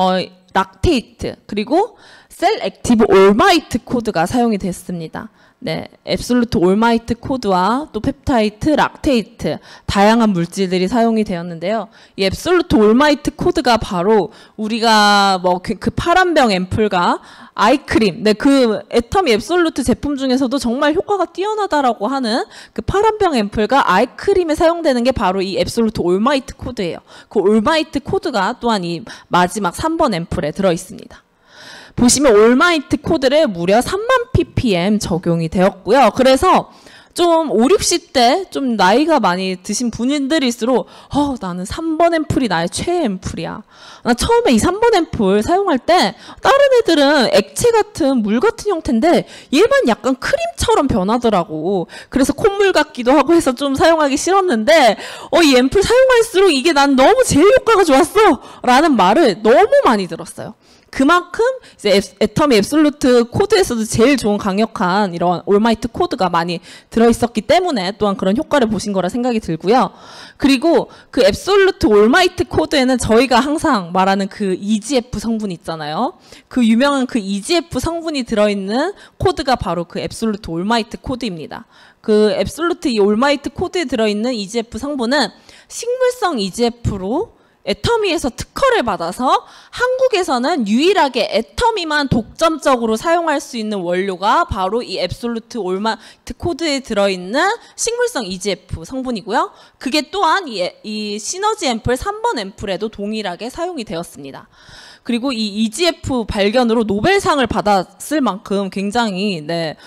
A: 락테이트 그리고 셀 액티브 올마이트 코드가 사용이 됐습니다. 네, 앱솔루트 올마이트 코드와 또 펩타이트, 락테이트 다양한 물질들이 사용이 되었는데요. 이 앱솔루트 올마이트 코드가 바로 우리가 뭐 그 파란병 앰플과 아이크림, 네, 그 애터미 앱솔루트 제품 중에서도 정말 효과가 뛰어나다라고 하는 그 파란병 앰플과 아이크림에 사용되는 게 바로 이 앱솔루트 올마이트 코드예요. 그 올마이트 코드가 또한 이 마지막 3번 앰플에 들어 있습니다. 보시면 올마이트 코드를 무려 3만 ppm 적용이 되었고요. 그래서 좀 5, 60대 좀 나이가 많이 드신 분들일수록 나는 3번 앰플이 나의 최애 앰플이야. 나 처음에 이 3번 앰플 사용할 때 다른 애들은 액체 같은 물 같은 형태인데 얘만 약간 크림처럼 변하더라고. 그래서 콧물 같기도 하고 해서 좀 사용하기 싫었는데 이 앰플 사용할수록 이게 난 너무 제일 효과가 좋았어 라는 말을 너무 많이 들었어요. 그만큼 이제 애터미 앱솔루트 코드에서도 제일 좋은 강력한 이런 올마이트 코드가 많이 들어있었기 때문에 또한 그런 효과를 보신 거라 생각이 들고요. 그리고 그 앱솔루트 올마이트 코드에는 저희가 항상 말하는 그 EGF 성분 있잖아요. 그 유명한 그 EGF 성분이 들어있는 코드가 바로 그 앱솔루트 올마이트 코드입니다. 그 앱솔루트 이 올마이트 코드에 들어있는 EGF 성분은 식물성 EGF로 애터미에서 특허를 받아서 한국에서는 유일하게 애터미만 독점적으로 사용할 수 있는 원료가 바로 이 앱솔루트 올마이트 코드에 들어있는 식물성 EGF 성분이고요. 그게 또한 이 시너지 앰플 3번 앰플에도 동일하게 사용이 되었습니다. 그리고 이 EGF 발견으로 노벨상을 받았을 만큼 굉장히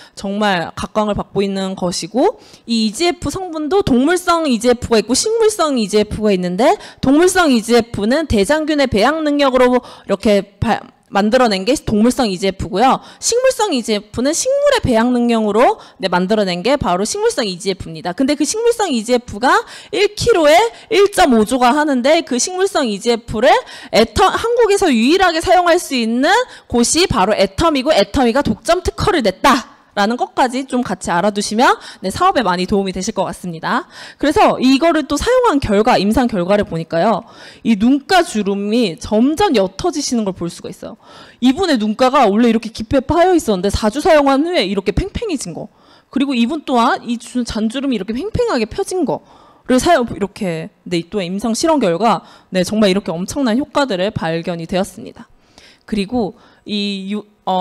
A: 정말 각광을 받고 있는 것이고 이 EGF 성분도 동물성 EGF가 있고 식물성 EGF가 있는데 동물성 EGF는 대장균의 배양 능력으로 이렇게 만들어낸 게 동물성 EGF고요. 식물성 EGF는 식물의 배양 능력으로 만들어낸 게 바로 식물성 EGF입니다. 근데 그 식물성 EGF가 1kg에 1.5조가 하는데 그 식물성 EGF를 한국에서 유일하게 사용할 수 있는 곳이 바로 애터미고 애터미가 독점 특허를 냈다. 라는 것까지 좀 같이 알아두시면 사업에 많이 도움이 되실 것 같습니다. 그래서 이거를 또 사용한 결과, 임상 결과를 보니까요. 이 눈가 주름이 점점 옅어지시는 걸 볼 수가 있어요. 이분의 눈가가 원래 이렇게 깊게 파여 있었는데 4주 사용한 후에 이렇게 팽팽해진 거. 그리고 이분 또한 이 잔주름이 이렇게 팽팽하게 펴진 거를 이렇게 또 임상 실험 결과 정말 이렇게 엄청난 효과들을 발견이 되었습니다. 그리고 이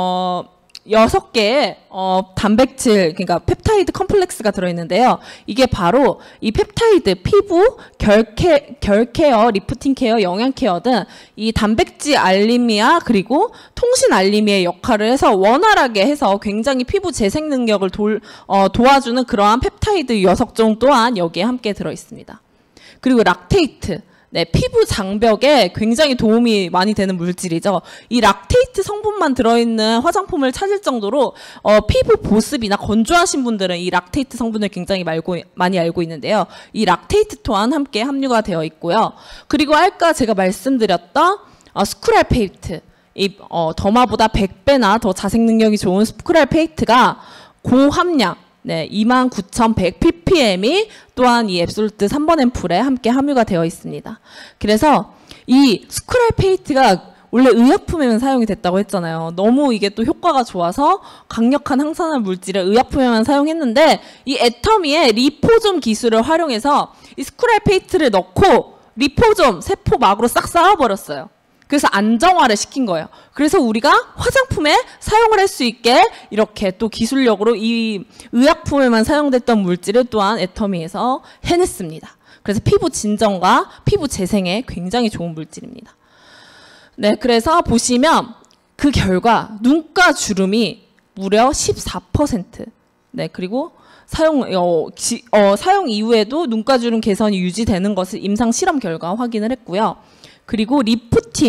A: 6개의 단백질, 그러니까 펩타이드 컴플렉스가 들어있는데요. 이게 바로 이 펩타이드, 피부, 결케어, 리프팅 케어, 영양 케어 등 이 단백질 알리미아 그리고 통신 알리미의 역할을 해서 원활하게 해서 굉장히 피부 재생 능력을 도와주는 그러한 펩타이드 6종 또한 여기에 함께 들어있습니다. 그리고 락테이트. 피부 장벽에 굉장히 도움이 많이 되는 물질이죠. 이 락테이트 성분만 들어있는 화장품을 찾을 정도로 피부 보습이나 건조하신 분들은 이 락테이트 성분을 굉장히 많이 알고 있는데요. 이 락테이트 또한 함께 함유가 되어 있고요. 그리고 아까 제가 말씀드렸던 스크랄페이트, 이 더마보다 100배나 더 자생 능력이 좋은 스크랄페이트가 고함량 29,100ppm이 또한 이 앱솔루트 3번 앰플에 함께 함유가 되어 있습니다. 그래서 이 스크랄페이트가 원래 의약품에만 사용이 됐다고 했잖아요. 너무 이게 또 효과가 좋아서 강력한 항산화 물질을 의약품에만 사용했는데 이 애터미의 리포좀 기술을 활용해서 이 스크랄페이트를 넣고 리포좀 세포막으로 싹 쌓아버렸어요. 그래서 안정화를 시킨 거예요. 그래서 우리가 화장품에 사용을 할 수 있게 이렇게 또 기술력으로 이 의약품에만 사용됐던 물질을 또한 애터미에서 해냈습니다. 그래서 피부 진정과 피부 재생에 굉장히 좋은 물질입니다. 그래서 보시면 그 결과 눈가 주름이 무려 14%. 그리고 사용 이후에도 눈가 주름 개선이 유지되는 것을 임상 실험 결과 확인을 했고요. 그리고 리프팅,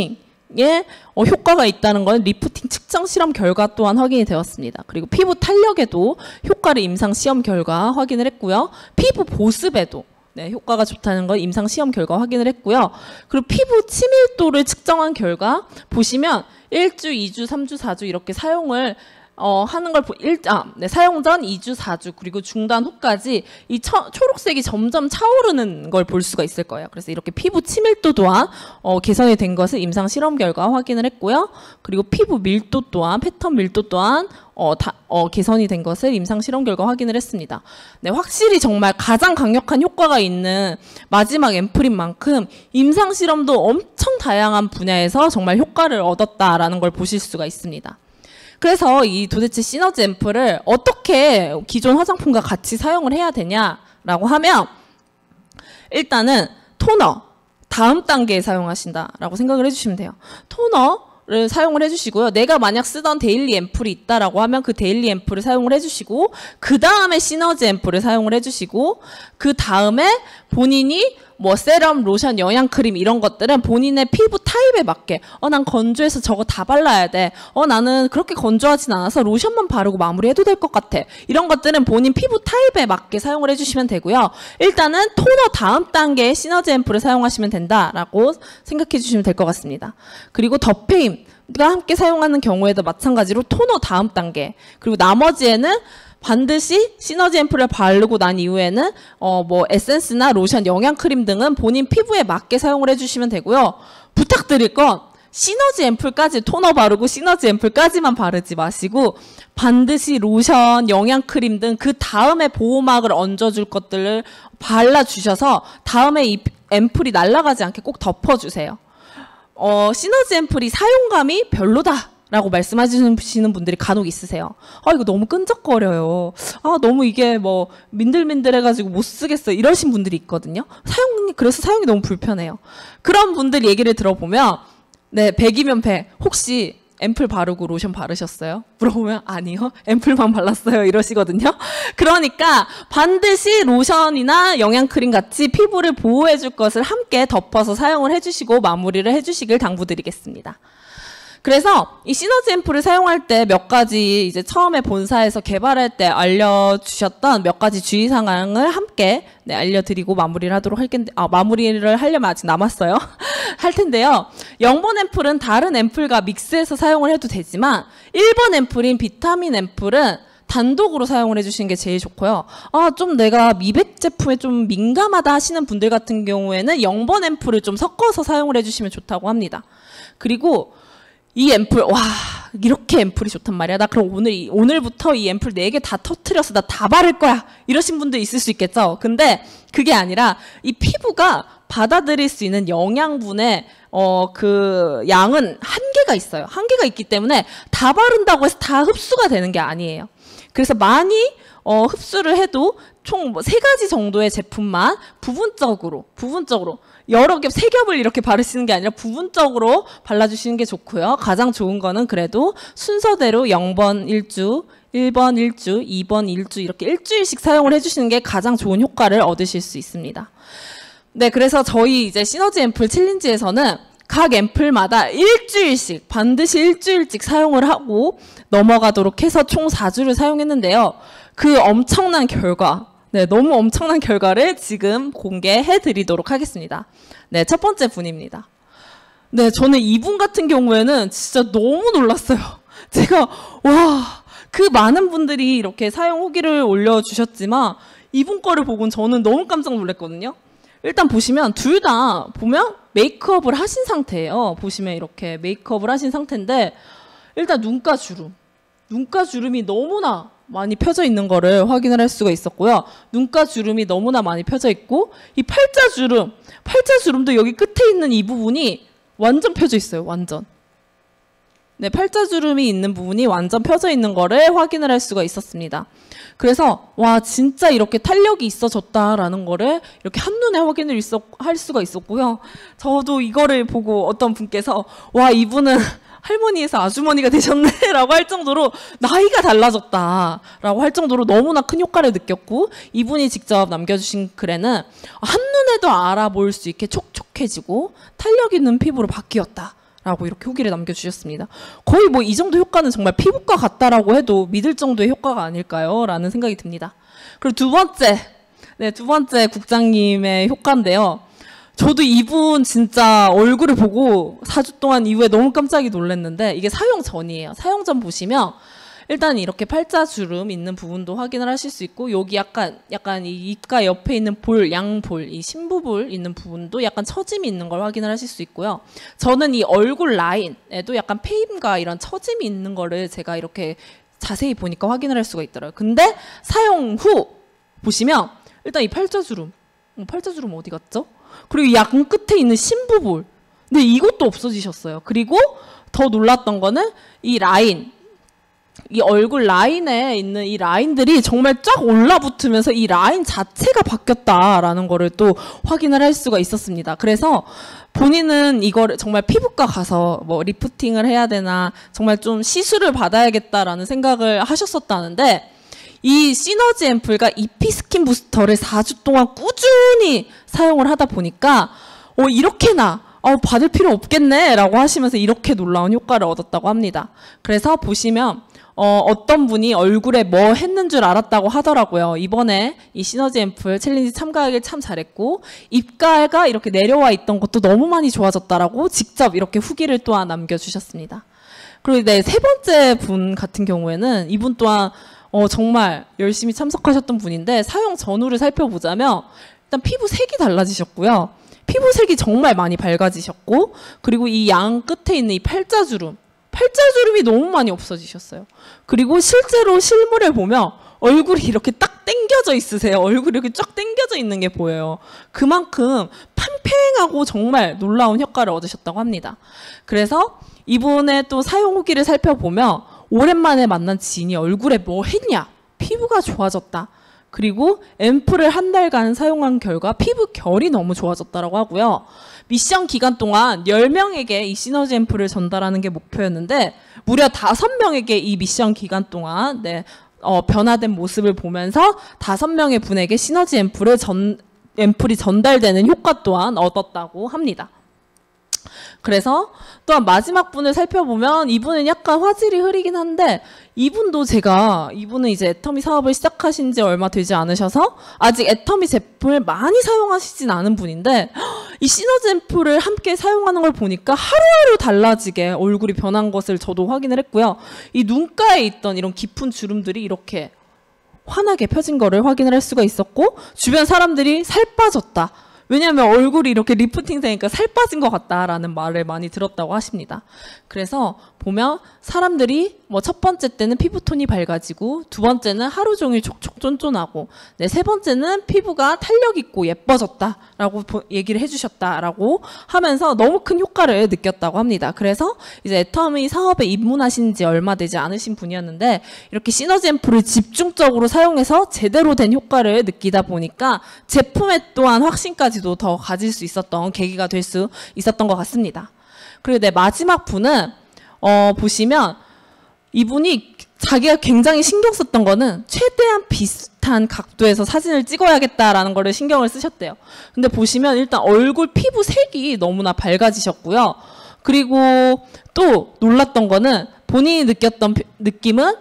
A: 효과가 있다는 건 리프팅 측정 실험 결과 또한 확인이 되었습니다. 그리고 피부 탄력에도 효과를 임상 시험 결과 확인을 했고요. 피부 보습에도 효과가 좋다는 걸 임상 시험 결과 확인을 했고요. 그리고 피부 치밀도를 측정한 결과 보시면 1주, 2주, 3주, 4주 이렇게 사용을 하는 걸 사용 전 2주, 4주 그리고 중단 후까지 이 초록색이 점점 차오르는 걸 볼 수가 있을 거예요. 그래서 이렇게 피부 치밀도 또한 개선이 된 것을 임상 실험 결과 확인을 했고요. 그리고 피부 밀도 또한 패턴 밀도 또한 개선이 된 것을 임상 실험 결과 확인을 했습니다. 네, 확실히 정말 가장 강력한 효과가 있는 마지막 앰플인 만큼 임상 실험도 엄청 다양한 분야에서 정말 효과를 얻었다라는 걸 보실 수가 있습니다. 그래서 이 도대체 시너지 앰플을 어떻게 기존 화장품과 같이 사용을 해야 되냐라고 하면 일단은 토너 다음 단계에 사용하신다라고 생각을 해주시면 돼요. 토너를 사용을 해주시고요. 내가 만약 쓰던 데일리 앰플이 있다라고 하면 그 데일리 앰플을 사용을 해주시고 그 다음에 시너지 앰플을 사용을 해주시고 그 다음에 본인이 뭐 세럼, 로션, 영양크림 이런 것들은 본인의 피부 타입에 맞게 난 건조해서 저거 다 발라야 돼. 나는 그렇게 건조하진 않아서 로션만 바르고 마무리해도 될 것 같아. 이런 것들은 본인 피부 타입에 맞게 사용을 해주시면 되고요. 일단은 토너 다음 단계의 시너지 앰플을 사용하시면 된다라고 생각해 주시면 될 것 같습니다. 그리고 더페임과 함께 사용하는 경우에도 마찬가지로 토너 다음 단계 그리고 나머지에는 반드시 시너지 앰플을 바르고 난 이후에는 뭐 에센스나 로션, 영양크림 등은 본인 피부에 맞게 사용을 해주시면 되고요. 부탁드릴 건 시너지 앰플까지 토너 바르고 시너지 앰플까지만 바르지 마시고 반드시 로션, 영양크림 등 그 다음에 보호막을 얹어줄 것들을 발라주셔서 다음에 이 앰플이 날아가지 않게 꼭 덮어주세요. 시너지 앰플이 사용감이 별로다 라고 말씀하시는 분들이 간혹 있으세요. 이거 너무 끈적거려요. 너무 이게 뭐 민들민들해가지고 못 쓰겠어. 이러신 분들이 있거든요. 그래서 사용이 너무 불편해요. 그런 분들 얘기를 들어보면 네, 100이면 100. 혹시 앰플 바르고 로션 바르셨어요? 물어보면 아니요. 앰플만 발랐어요. 이러시거든요. 그러니까 반드시 로션이나 영양크림 같이 피부를 보호해줄 것을 함께 덮어서 사용을 해주시고 마무리를 해주시길 당부드리겠습니다. 그래서 이 시너지 앰플을 사용할 때 몇 가지 이제 처음에 본사에서 개발할 때 알려주셨던 몇 가지 주의사항을 함께 알려드리고 마무리를 하도록 할 텐데, 마무리를 하려면 아직 남았어요. 할 텐데요. 0번 앰플은 다른 앰플과 믹스해서 사용을 해도 되지만 1번 앰플인 비타민 앰플은 단독으로 사용을 해주시는 게 제일 좋고요. 좀 내가 미백 제품에 좀 민감하다 하시는 분들 같은 경우에는 0번 앰플을 좀 섞어서 사용을 해주시면 좋다고 합니다. 그리고 이 앰플, 이렇게 앰플이 좋단 말이야. 나 그럼 오늘부터 이 앰플 4개 다 터트려서 나 다 바를 거야. 이러신 분도 있을 수 있겠죠. 근데 그게 아니라 이 피부가 받아들일 수 있는 영양분의 그 양은 한계가 있어요. 한계가 있기 때문에 다 바른다고 해서 다 흡수가 되는 게 아니에요. 그래서 많이 흡수를 해도 총 3가지 정도의 제품만 부분적으로 여러 겹, 3겹을 이렇게 바르시는 게 아니라 부분적으로 발라주시는 게 좋고요. 가장 좋은 거는 그래도 순서대로 0번 1주, 1번 1주, 2번 1주 이렇게 일주일씩 사용을 해주시는 게 가장 좋은 효과를 얻으실 수 있습니다. 네, 그래서 저희 이제 시너지 앰플 챌린지에서는 각 앰플마다 일주일씩, 반드시 일주일씩 사용을 하고 넘어가도록 해서 총 4주를 사용했는데요. 그 엄청난 결과, 너무 엄청난 결과를 지금 공개해 드리도록 하겠습니다. 네, 첫 번째 분입니다. 네, 저는 이분 같은 경우에는 진짜 너무 놀랐어요. 제가, 그 많은 분들이 이렇게 사용 후기를 올려주셨지만 이분 거를 보고는 저는 너무 깜짝 놀랐거든요. 일단 보시면 둘 다 보면 메이크업을 하신 상태예요. 보시면 이렇게 메이크업을 하신 상태인데 일단 눈가 주름이 너무나 많이 펴져 있는 거를 확인을 할 수가 있었고요. 눈가 주름이 너무나 많이 펴져 있고 이 팔자 주름도 여기 끝에 있는 이 부분이 완전 펴져 있어요. 완전. 네, 팔자 주름이 있는 부분이 완전 펴져 있는 거를 확인을 할 수가 있었습니다. 그래서 진짜 이렇게 탄력이 있어졌다라는 거를 이렇게 한눈에 확인을 할 수가 있었고요. 저도 이거를 보고 어떤 분께서 이분은 할머니에서 아주머니가 되셨네라고 할 정도로 나이가 달라졌다라고 할 정도로 너무나 큰 효과를 느꼈고 이분이 직접 남겨주신 글에는 한눈에도 알아볼 수 있게 촉촉해지고 탄력 있는 피부로 바뀌었다. 라고 이렇게 후기를 남겨주셨습니다. 거의 뭐 이 정도 효과는 정말 피부과 같다라고 해도 믿을 정도의 효과가 아닐까요? 라는 생각이 듭니다. 그리고 두 번째 국장님의 효과인데요. 저도 이분 진짜 얼굴을 보고 4주 동안 이후에 너무 깜짝이 놀랐는데 이게 사용 전이에요. 사용 전 보시면 일단 이렇게 팔자주름 있는 부분도 확인을 하실 수 있고 여기 약간 이 입가 옆에 있는 양볼, 이 심부볼 있는 부분도 약간 처짐이 있는 걸 확인을 하실 수 있고요. 저는 이 얼굴 라인에도 약간 페임과 이런 처짐이 있는 거를 제가 이렇게 자세히 보니까 확인을 할 수가 있더라고요. 근데 사용 후 보시면 일단 이 팔자주름 어디 갔죠? 그리고 양 끝에 있는 심부볼, 근데 이것도 없어지셨어요. 그리고 더 놀랐던 거는 이 라인, 이 얼굴 라인에 있는 이 라인들이 정말 쫙 올라붙으면서 이 라인 자체가 바뀌었다라는 거를 또 확인을 할 수가 있었습니다. 그래서 본인은 이걸 정말 피부과 가서 뭐 리프팅을 해야 되나 정말 좀 시술을 받아야겠다라는 생각을 하셨었다는데 이 시너지 앰플과 EP 스킨 부스터를 4주 동안 꾸준히 사용을 하다 보니까 이렇게나 받을 필요 없겠네 라고 하시면서 이렇게 놀라운 효과를 얻었다고 합니다. 그래서 보시면 어떤 분이 얼굴에 뭐 했는 줄 알았다고 하더라고요. 이번에 이 시너지 앰플 챌린지 참가하길 참 잘했고 입가가 이렇게 내려와 있던 것도 너무 많이 좋아졌다라고 직접 이렇게 후기를 또한 남겨주셨습니다. 그리고 네, 세 번째 분 같은 경우에는 이분 또한 정말 열심히 참석하셨던 분인데 사용 전후를 살펴보자면 일단 피부 색이 달라지셨고요. 피부색이 정말 많이 밝아지셨고 그리고 이 양 끝에 있는 이 팔자주름이 너무 많이 없어지셨어요. 그리고 실제로 실물을 보면 얼굴이 이렇게 딱 당겨져 있으세요. 얼굴이 이렇게 쫙 당겨져 있는 게 보여요. 그만큼 팽팽하고 정말 놀라운 효과를 얻으셨다고 합니다. 그래서 이분의 또 사용 후기를 살펴보면 오랜만에 만난 지인이 얼굴에 뭐 했냐? 피부가 좋아졌다. 그리고 앰플을 한 달간 사용한 결과 피부 결이 너무 좋아졌다고 하고요. 미션 기간 동안 10명에게 이 시너지 앰플을 전달하는 게 목표였는데 무려 5명에게 이 미션 기간 동안 변화된 모습을 보면서 5명의 분에게 시너지 앰플이 전달되는 효과 또한 얻었다고 합니다. 그래서 또한 마지막 분을 살펴보면 이분은 약간 화질이 흐리긴 한데 이분은 이제 애터미 사업을 시작하신 지 얼마 되지 않으셔서 아직 애터미 제품을 많이 사용하시진 않은 분인데 이 시너지 앰플을 함께 사용하는 걸 보니까 하루하루 달라지게 얼굴이 변한 것을 저도 확인을 했고요. 이 눈가에 있던 이런 깊은 주름들이 이렇게 환하게 펴진 거를 확인을 할 수가 있었고 주변 사람들이 살 빠졌다. 왜냐하면 얼굴이 이렇게 리프팅 되니까 살 빠진 것 같다라는 말을 많이 들었다고 하십니다. 그래서 보면 사람들이 뭐 첫 번째 때는 피부톤이 밝아지고 두 번째는 하루 종일 촉촉 쫀쫀하고 세 번째는 피부가 탄력 있고 예뻐졌다라고 얘기를 해주셨다라고 하면서 너무 큰 효과를 느꼈다고 합니다. 그래서 이제 애터미 사업에 입문하신 지 얼마 되지 않으신 분이었는데 이렇게 시너지 앰플을 집중적으로 사용해서 제대로 된 효과를 느끼다 보니까 제품에 또한 확신까지도 더 가질 수 있었던 계기가 될 수 있었던 것 같습니다. 그리고 마지막 분은 보시면 이분이 자기가 굉장히 신경 썼던 거는 최대한 비슷한 각도에서 사진을 찍어야겠다라는 거를 신경을 쓰셨대요. 근데 보시면 일단 얼굴 피부 색이 너무나 밝아지셨고요. 그리고 또 놀랐던 거는 본인이 느꼈던 느낌은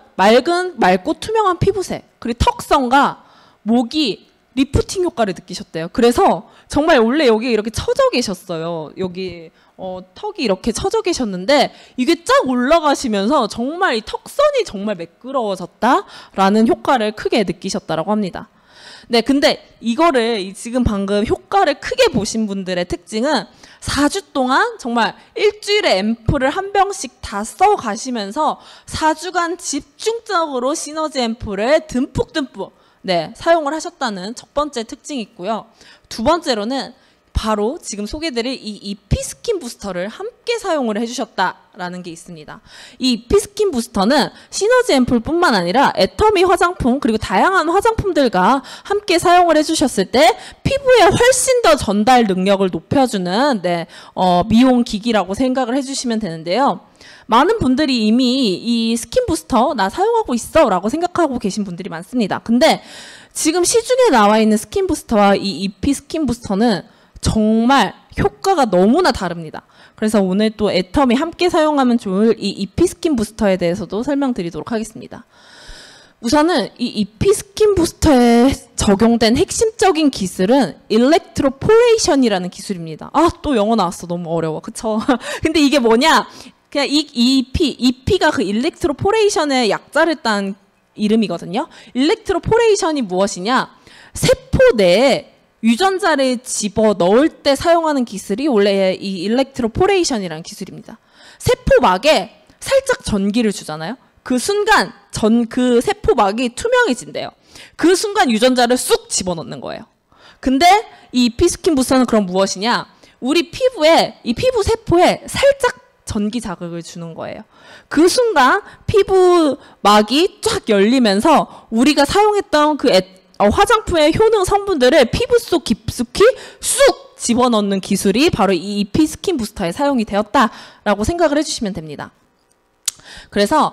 A: 맑고 투명한 피부색, 그리고 턱선과 목이 리프팅 효과를 느끼셨대요. 그래서 정말 원래 여기 이렇게 처져 계셨어요. 여기 턱이 이렇게 처져 계셨는데 이게 쫙 올라가시면서 정말 이 턱선이 정말 매끄러워졌다라는 효과를 크게 느끼셨다라고 합니다. 네, 근데 이거를 지금 방금 효과를 크게 보신 분들의 특징은 4주 동안 정말 일주일에 앰플을 한 병씩 다 써가시면서 4주간 집중적으로 시너지 앰플을 듬뿍듬뿍 사용을 하셨다는 첫 번째 특징이 있고요. 두 번째로는 바로 지금 소개드릴 이 EP 스킨 부스터를 함께 사용을 해주셨다라는 게 있습니다. 이 EP 스킨 부스터는 시너지 앰플뿐만 아니라 애터미 화장품 그리고 다양한 화장품들과 함께 사용을 해주셨을 때 피부에 훨씬 더 전달 능력을 높여주는 미용 기기라고 생각을 해주시면 되는데요. 많은 분들이 이미 이 스킨 부스터 나 사용하고 있어 라고 생각하고 계신 분들이 많습니다. 근데 지금 시중에 나와 있는 스킨 부스터와 이 EP 스킨 부스터는 정말 효과가 너무나 다릅니다. 그래서 오늘 또 애텀이 함께 사용하면 좋을 이 EP 스킨 부스터에 대해서도 설명드리도록 하겠습니다. 우선은 이 EP 스킨 부스터에 적용된 핵심적인 기술은 일렉트로포레이션이라는 기술입니다. 아, 또 영어 나왔어. 너무 어려워. 그쵸? 근데 이게 뭐냐? 그냥 EP가 그 일렉트로포레이션의 약자를 딴 이름이거든요. 일렉트로포레이션이 무엇이냐? 세포 내에 유전자를 집어 넣을 때 사용하는 기술이 원래 이 일렉트로포레이션이라는 기술입니다. 세포막에 살짝 전기를 주잖아요. 그 순간 그 세포막이 투명해진대요. 그 순간 유전자를 쑥 집어넣는 거예요. 근데 이 EP 스킨 부스터는 그럼 무엇이냐? 우리 피부에, 이 피부 세포에 살짝 전기 자극을 주는 거예요. 그 순간 피부막이 쫙 열리면서 우리가 사용했던 그 화장품의 효능 성분들을 피부 속 깊숙이 쑥 집어넣는 기술이 바로 이 EP 스킨 부스터에 사용이 되었다라고 생각을 해주시면 됩니다. 그래서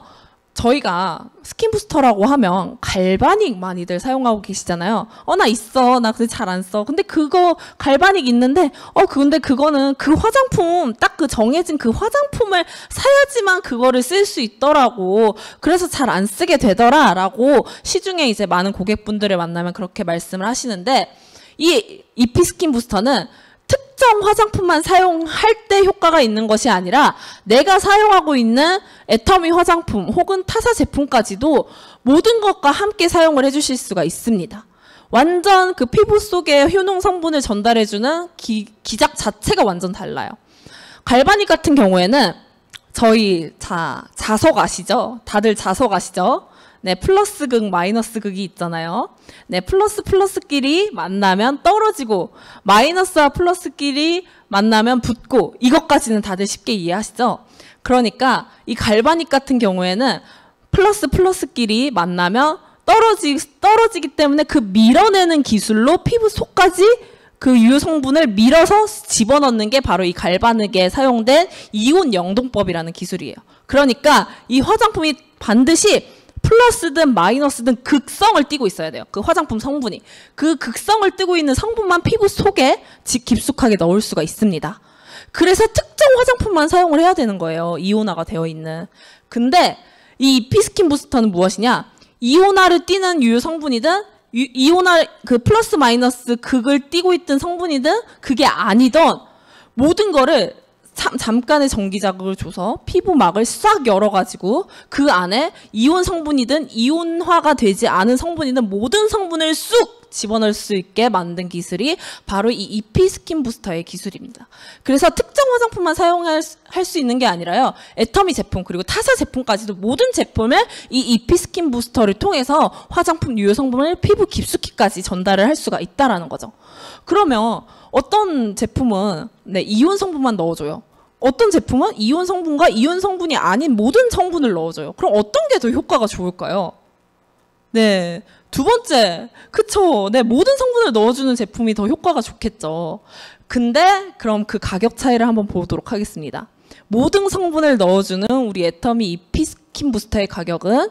A: 저희가 스킨 부스터라고 하면 갈바닉 많이들 사용하고 계시잖아요. 나 있어. 나 근데 잘 안 써. 근데 그거 갈바닉 있는데 근데 그거는 그 화장품 딱 그 정해진 그 화장품을 사야지만 그거를 쓸 수 있더라고. 그래서 잘 안 쓰게 되더라라고 시중에 이제 많은 고객분들을 만나면 그렇게 말씀을 하시는데 이 EP 스킨 부스터는 특정 화장품만 사용할 때 효과가 있는 것이 아니라 내가 사용하고 있는 애터미 화장품 혹은 타사 제품까지도 모든 것과 함께 사용을 해주실 수가 있습니다. 완전 그 피부 속에 효능 성분을 전달해주는 기작 자체가 완전 달라요. 갈바닉 같은 경우에는 저희 자석 아시죠? 다들 자석 아시죠? 네, 플러스 극, 마이너스 극이 있잖아요. 네, 플러스끼리 만나면 떨어지고, 마이너스와 플러스끼리 만나면 붙고, 이것까지는 다들 쉽게 이해하시죠? 그러니까, 이 갈바닉 같은 경우에는 플러스끼리 만나면 떨어지기 때문에 그 밀어내는 기술로 피부 속까지 그 유효 성분을 밀어서 집어넣는 게 바로 이 갈바닉에 사용된 이온 영동법이라는 기술이에요. 그러니까, 이 화장품이 반드시 플러스든 마이너스든 극성을 띠고 있어야 돼요. 그 화장품 성분이. 그 극성을 띠고 있는 성분만 피부 속에 깊숙하게 넣을 수가 있습니다. 그래서 특정 화장품만 사용을 해야 되는 거예요. 이온화가 되어 있는. 근데 이 EP 스킨 부스터는 무엇이냐? 이온화를 띠는 유효 성분이든 이온화 그 플러스 마이너스 극을 띠고 있던 성분이든 그게 아니든 모든 거를 잠깐의 전기 자극을 줘서 피부막을 싹 열어가지고 그 안에 이온 성분이든 이온화가 되지 않은 성분이든 모든 성분을 쑥 집어넣을 수 있게 만든 기술이 바로 이 EP 스킨 부스터의 기술입니다. 그래서 특정 화장품만 사용할 수 있는 게 아니라요. 애터미 제품 그리고 타사 제품까지도 모든 제품을 이 EP 스킨 부스터를 통해서 화장품 유효 성분을 피부 깊숙이까지 전달을 할 수가 있다라는 거죠. 그러면 어떤 제품은 이온 성분만 넣어줘요. 어떤 제품은 이온 성분과 이온 성분이 아닌 모든 성분을 넣어줘요. 그럼 어떤 게 더 효과가 좋을까요? 네, 두 번째, 그쵸. 네, 모든 성분을 넣어주는 제품이 더 효과가 좋겠죠. 근데 그럼 그 가격 차이를 한번 보도록 하겠습니다. 모든 성분을 넣어주는 우리 애터미 EP 스킨 부스터의 가격은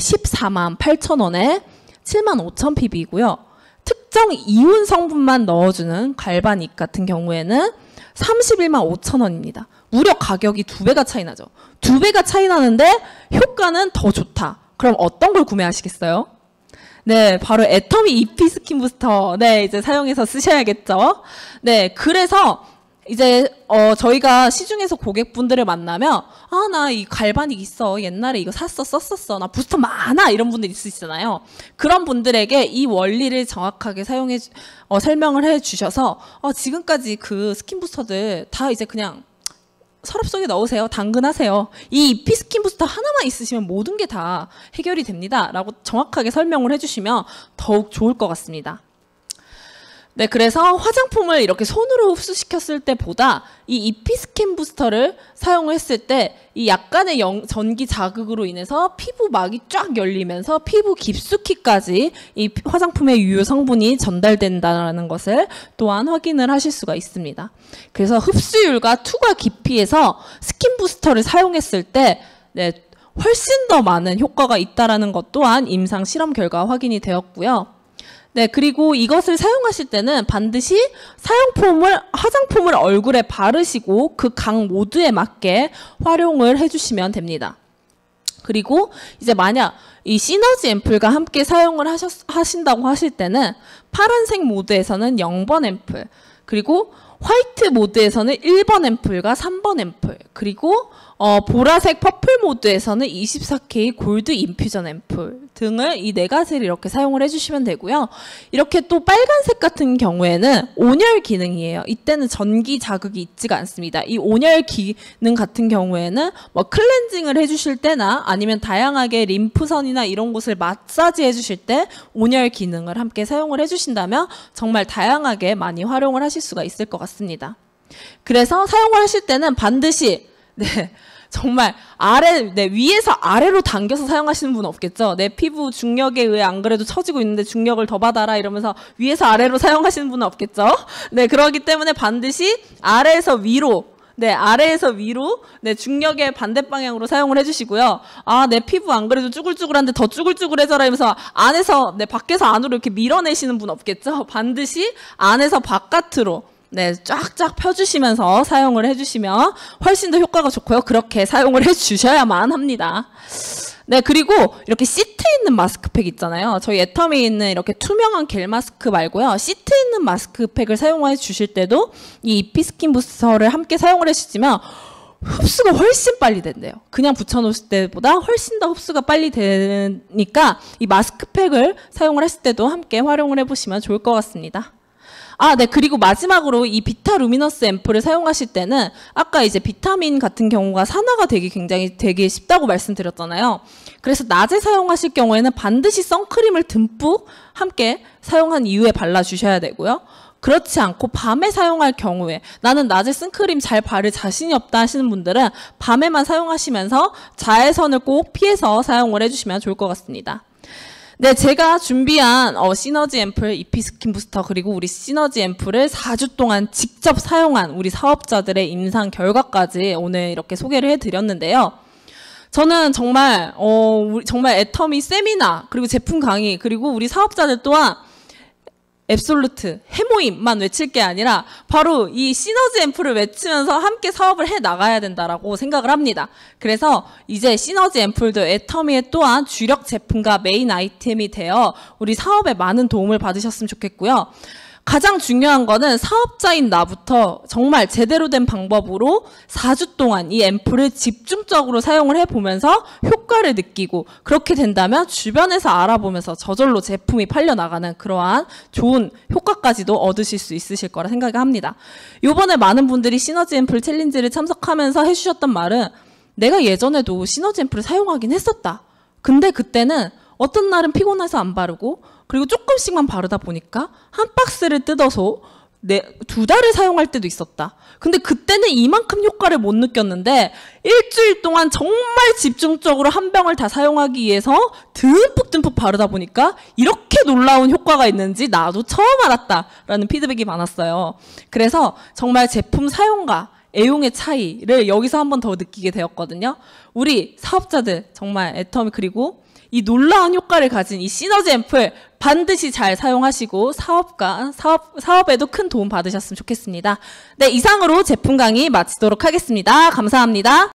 A: 148,000원에 75,000ppb이고요. 특정 이온 성분만 넣어주는 갈바닉 같은 경우에는 315,000원입니다. 무려 가격이 2배가 차이 나죠. 2배가 차이 나는데 효과는 더 좋다. 그럼 어떤 걸 구매하시겠어요? 네, 바로 애터미 EP 스킨 부스터. 네, 이제 사용해서 쓰셔야겠죠. 네, 그래서 이제 저희가 시중에서 고객분들을 만나면 나 이 갈바닉 있어. 옛날에 이거 샀어. 썼었어. 나 부스터 많아. 이런 분들 있으시잖아요. 그런 분들에게 이 원리를 정확하게 설명을 해 주셔서 지금까지 그 스킨 부스터들 다 이제 그냥 서랍 속에 넣으세요. 당근하세요. 이 EP 스킨 부스터 하나만 있으시면 모든 게 다 해결이 됩니다. 라고 정확하게 설명을 해주시면 더욱 좋을 것 같습니다. 네, 그래서 화장품을 이렇게 손으로 흡수시켰을 때보다 이 EP 스킨 부스터를 사용했을 때 이 약간의 전기 자극으로 인해서 피부막이 쫙 열리면서 피부 깊숙이까지 이 화장품의 유효 성분이 전달된다는 것을 또한 확인을 하실 수가 있습니다. 그래서 흡수율과 투과 깊이에서 스킨 부스터를 사용했을 때 훨씬 더 많은 효과가 있다는 것 또한 임상 실험 결과 확인이 되었고요. 네, 그리고 이것을 사용하실 때는 반드시 화장품을 얼굴에 바르시고 그 각 모드에 맞게 활용을 해주시면 됩니다. 그리고 이제 만약 이 시너지 앰플과 함께 사용을 하신다고 하실 때는 파란색 모드에서는 0번 앰플, 그리고 화이트 모드에서는 1번 앰플과 3번 앰플, 그리고 보라색 퍼플 모드에서는 24K 골드 인퓨전 앰플 등을 이 4가지를 이렇게 사용을 해주시면 되고요. 이렇게 또 빨간색 같은 경우에는 온열 기능이에요. 이때는 전기 자극이 있지가 않습니다. 이 온열 기능 같은 경우에는 뭐 클렌징을 해주실 때나 아니면 다양하게 림프선이나 이런 곳을 마사지 해주실 때 온열 기능을 함께 사용을 해주신다면 정말 다양하게 많이 활용을 하실 수가 있을 것 같습니다. 그래서 사용을 하실 때는 반드시 정말 위에서 아래로 당겨서 사용하시는 분은 없겠죠. 내 피부 중력에 의해 안 그래도 처지고 있는데 중력을 더 받아라 이러면서 위에서 아래로 사용하시는 분은 없겠죠. 그러기 때문에 반드시 아래에서 위로, 중력의 반대 방향으로 사용을 해주시고요. 내 피부 안 그래도 쭈글쭈글한데 더 쭈글쭈글해져라 이러면서 밖에서 안으로 이렇게 밀어내시는 분 없겠죠. 반드시 안에서 바깥으로 쫙쫙 펴주시면서 사용을 해주시면 훨씬 더 효과가 좋고요. 그렇게 사용을 해주셔야만 합니다. 그리고 이렇게 시트 있는 마스크팩 있잖아요. 저희 애텀에 있는 이렇게 투명한 겔 마스크 말고요. 시트 있는 마스크팩을 사용해 주실 때도 이 이피스킨 부스터를 함께 사용을 해주시면 흡수가 훨씬 빨리 된대요. 그냥 붙여놓을 때보다 훨씬 더 흡수가 빨리 되니까 이 마스크팩을 사용을 했을 때도 함께 활용을 해보시면 좋을 것 같습니다. 그리고 마지막으로 이 비타 루미너스 앰플을 사용하실 때는 아까 이제 비타민 같은 경우가 산화가 되게 쉽다고 말씀드렸잖아요. 그래서 낮에 사용하실 경우에는 반드시 선크림을 듬뿍 함께 사용한 이후에 발라주셔야 되고요. 그렇지 않고 밤에 사용할 경우에 나는 낮에 선크림 잘 바를 자신이 없다 하시는 분들은 밤에만 사용하시면서 자외선을 꼭 피해서 사용을 해주시면 좋을 것 같습니다. 제가 준비한 시너지 앰플, 이피스킨 부스터 그리고 우리 시너지 앰플을 4주 동안 직접 사용한 우리 사업자들의 임상 결과까지 오늘 이렇게 소개를 해드렸는데요. 저는 정말 애터미 세미나 그리고 제품 강의 그리고 우리 사업자들 또한 앱솔루트, 해모임만 외칠 게 아니라 바로 이 시너지 앰플을 외치면서 함께 사업을 해 나가야 된다라고 생각을 합니다. 그래서 이제 시너지 앰플도 애터미의 또한 주력 제품과 메인 아이템이 되어 우리 사업에 많은 도움을 받으셨으면 좋겠고요. 가장 중요한 거는 사업자인 나부터 정말 제대로 된 방법으로 4주 동안 이 앰플을 집중적으로 사용을 해보면서 효과를 느끼고 그렇게 된다면 주변에서 알아보면서 저절로 제품이 팔려나가는 그러한 좋은 효과까지도 얻으실 수 있으실 거라 생각합니다. 요번에 많은 분들이 시너지 앰플 챌린지를 참석하면서 해주셨던 말은 내가 예전에도 시너지 앰플을 사용하긴 했었다. 근데 그때는 어떤 날은 피곤해서 안 바르고 그리고 조금씩만 바르다 보니까 한 박스를 뜯어서 2달을 사용할 때도 있었다. 근데 그때는 이만큼 효과를 못 느꼈는데 일주일 동안 정말 집중적으로 한 병을 다 사용하기 위해서 듬뿍듬뿍 바르다 보니까 이렇게 놀라운 효과가 있는지 나도 처음 알았다라는 피드백이 많았어요. 그래서 정말 제품 사용과 애용의 차이를 여기서 한 번 더 느끼게 되었거든요. 우리 사업자들 정말 애터미 그리고 이 놀라운 효과를 가진 이 시너지 앰플 반드시 잘 사용하시고 사업에도 큰 도움 받으셨으면 좋겠습니다. 이상으로 제품 강의 마치도록 하겠습니다. 감사합니다.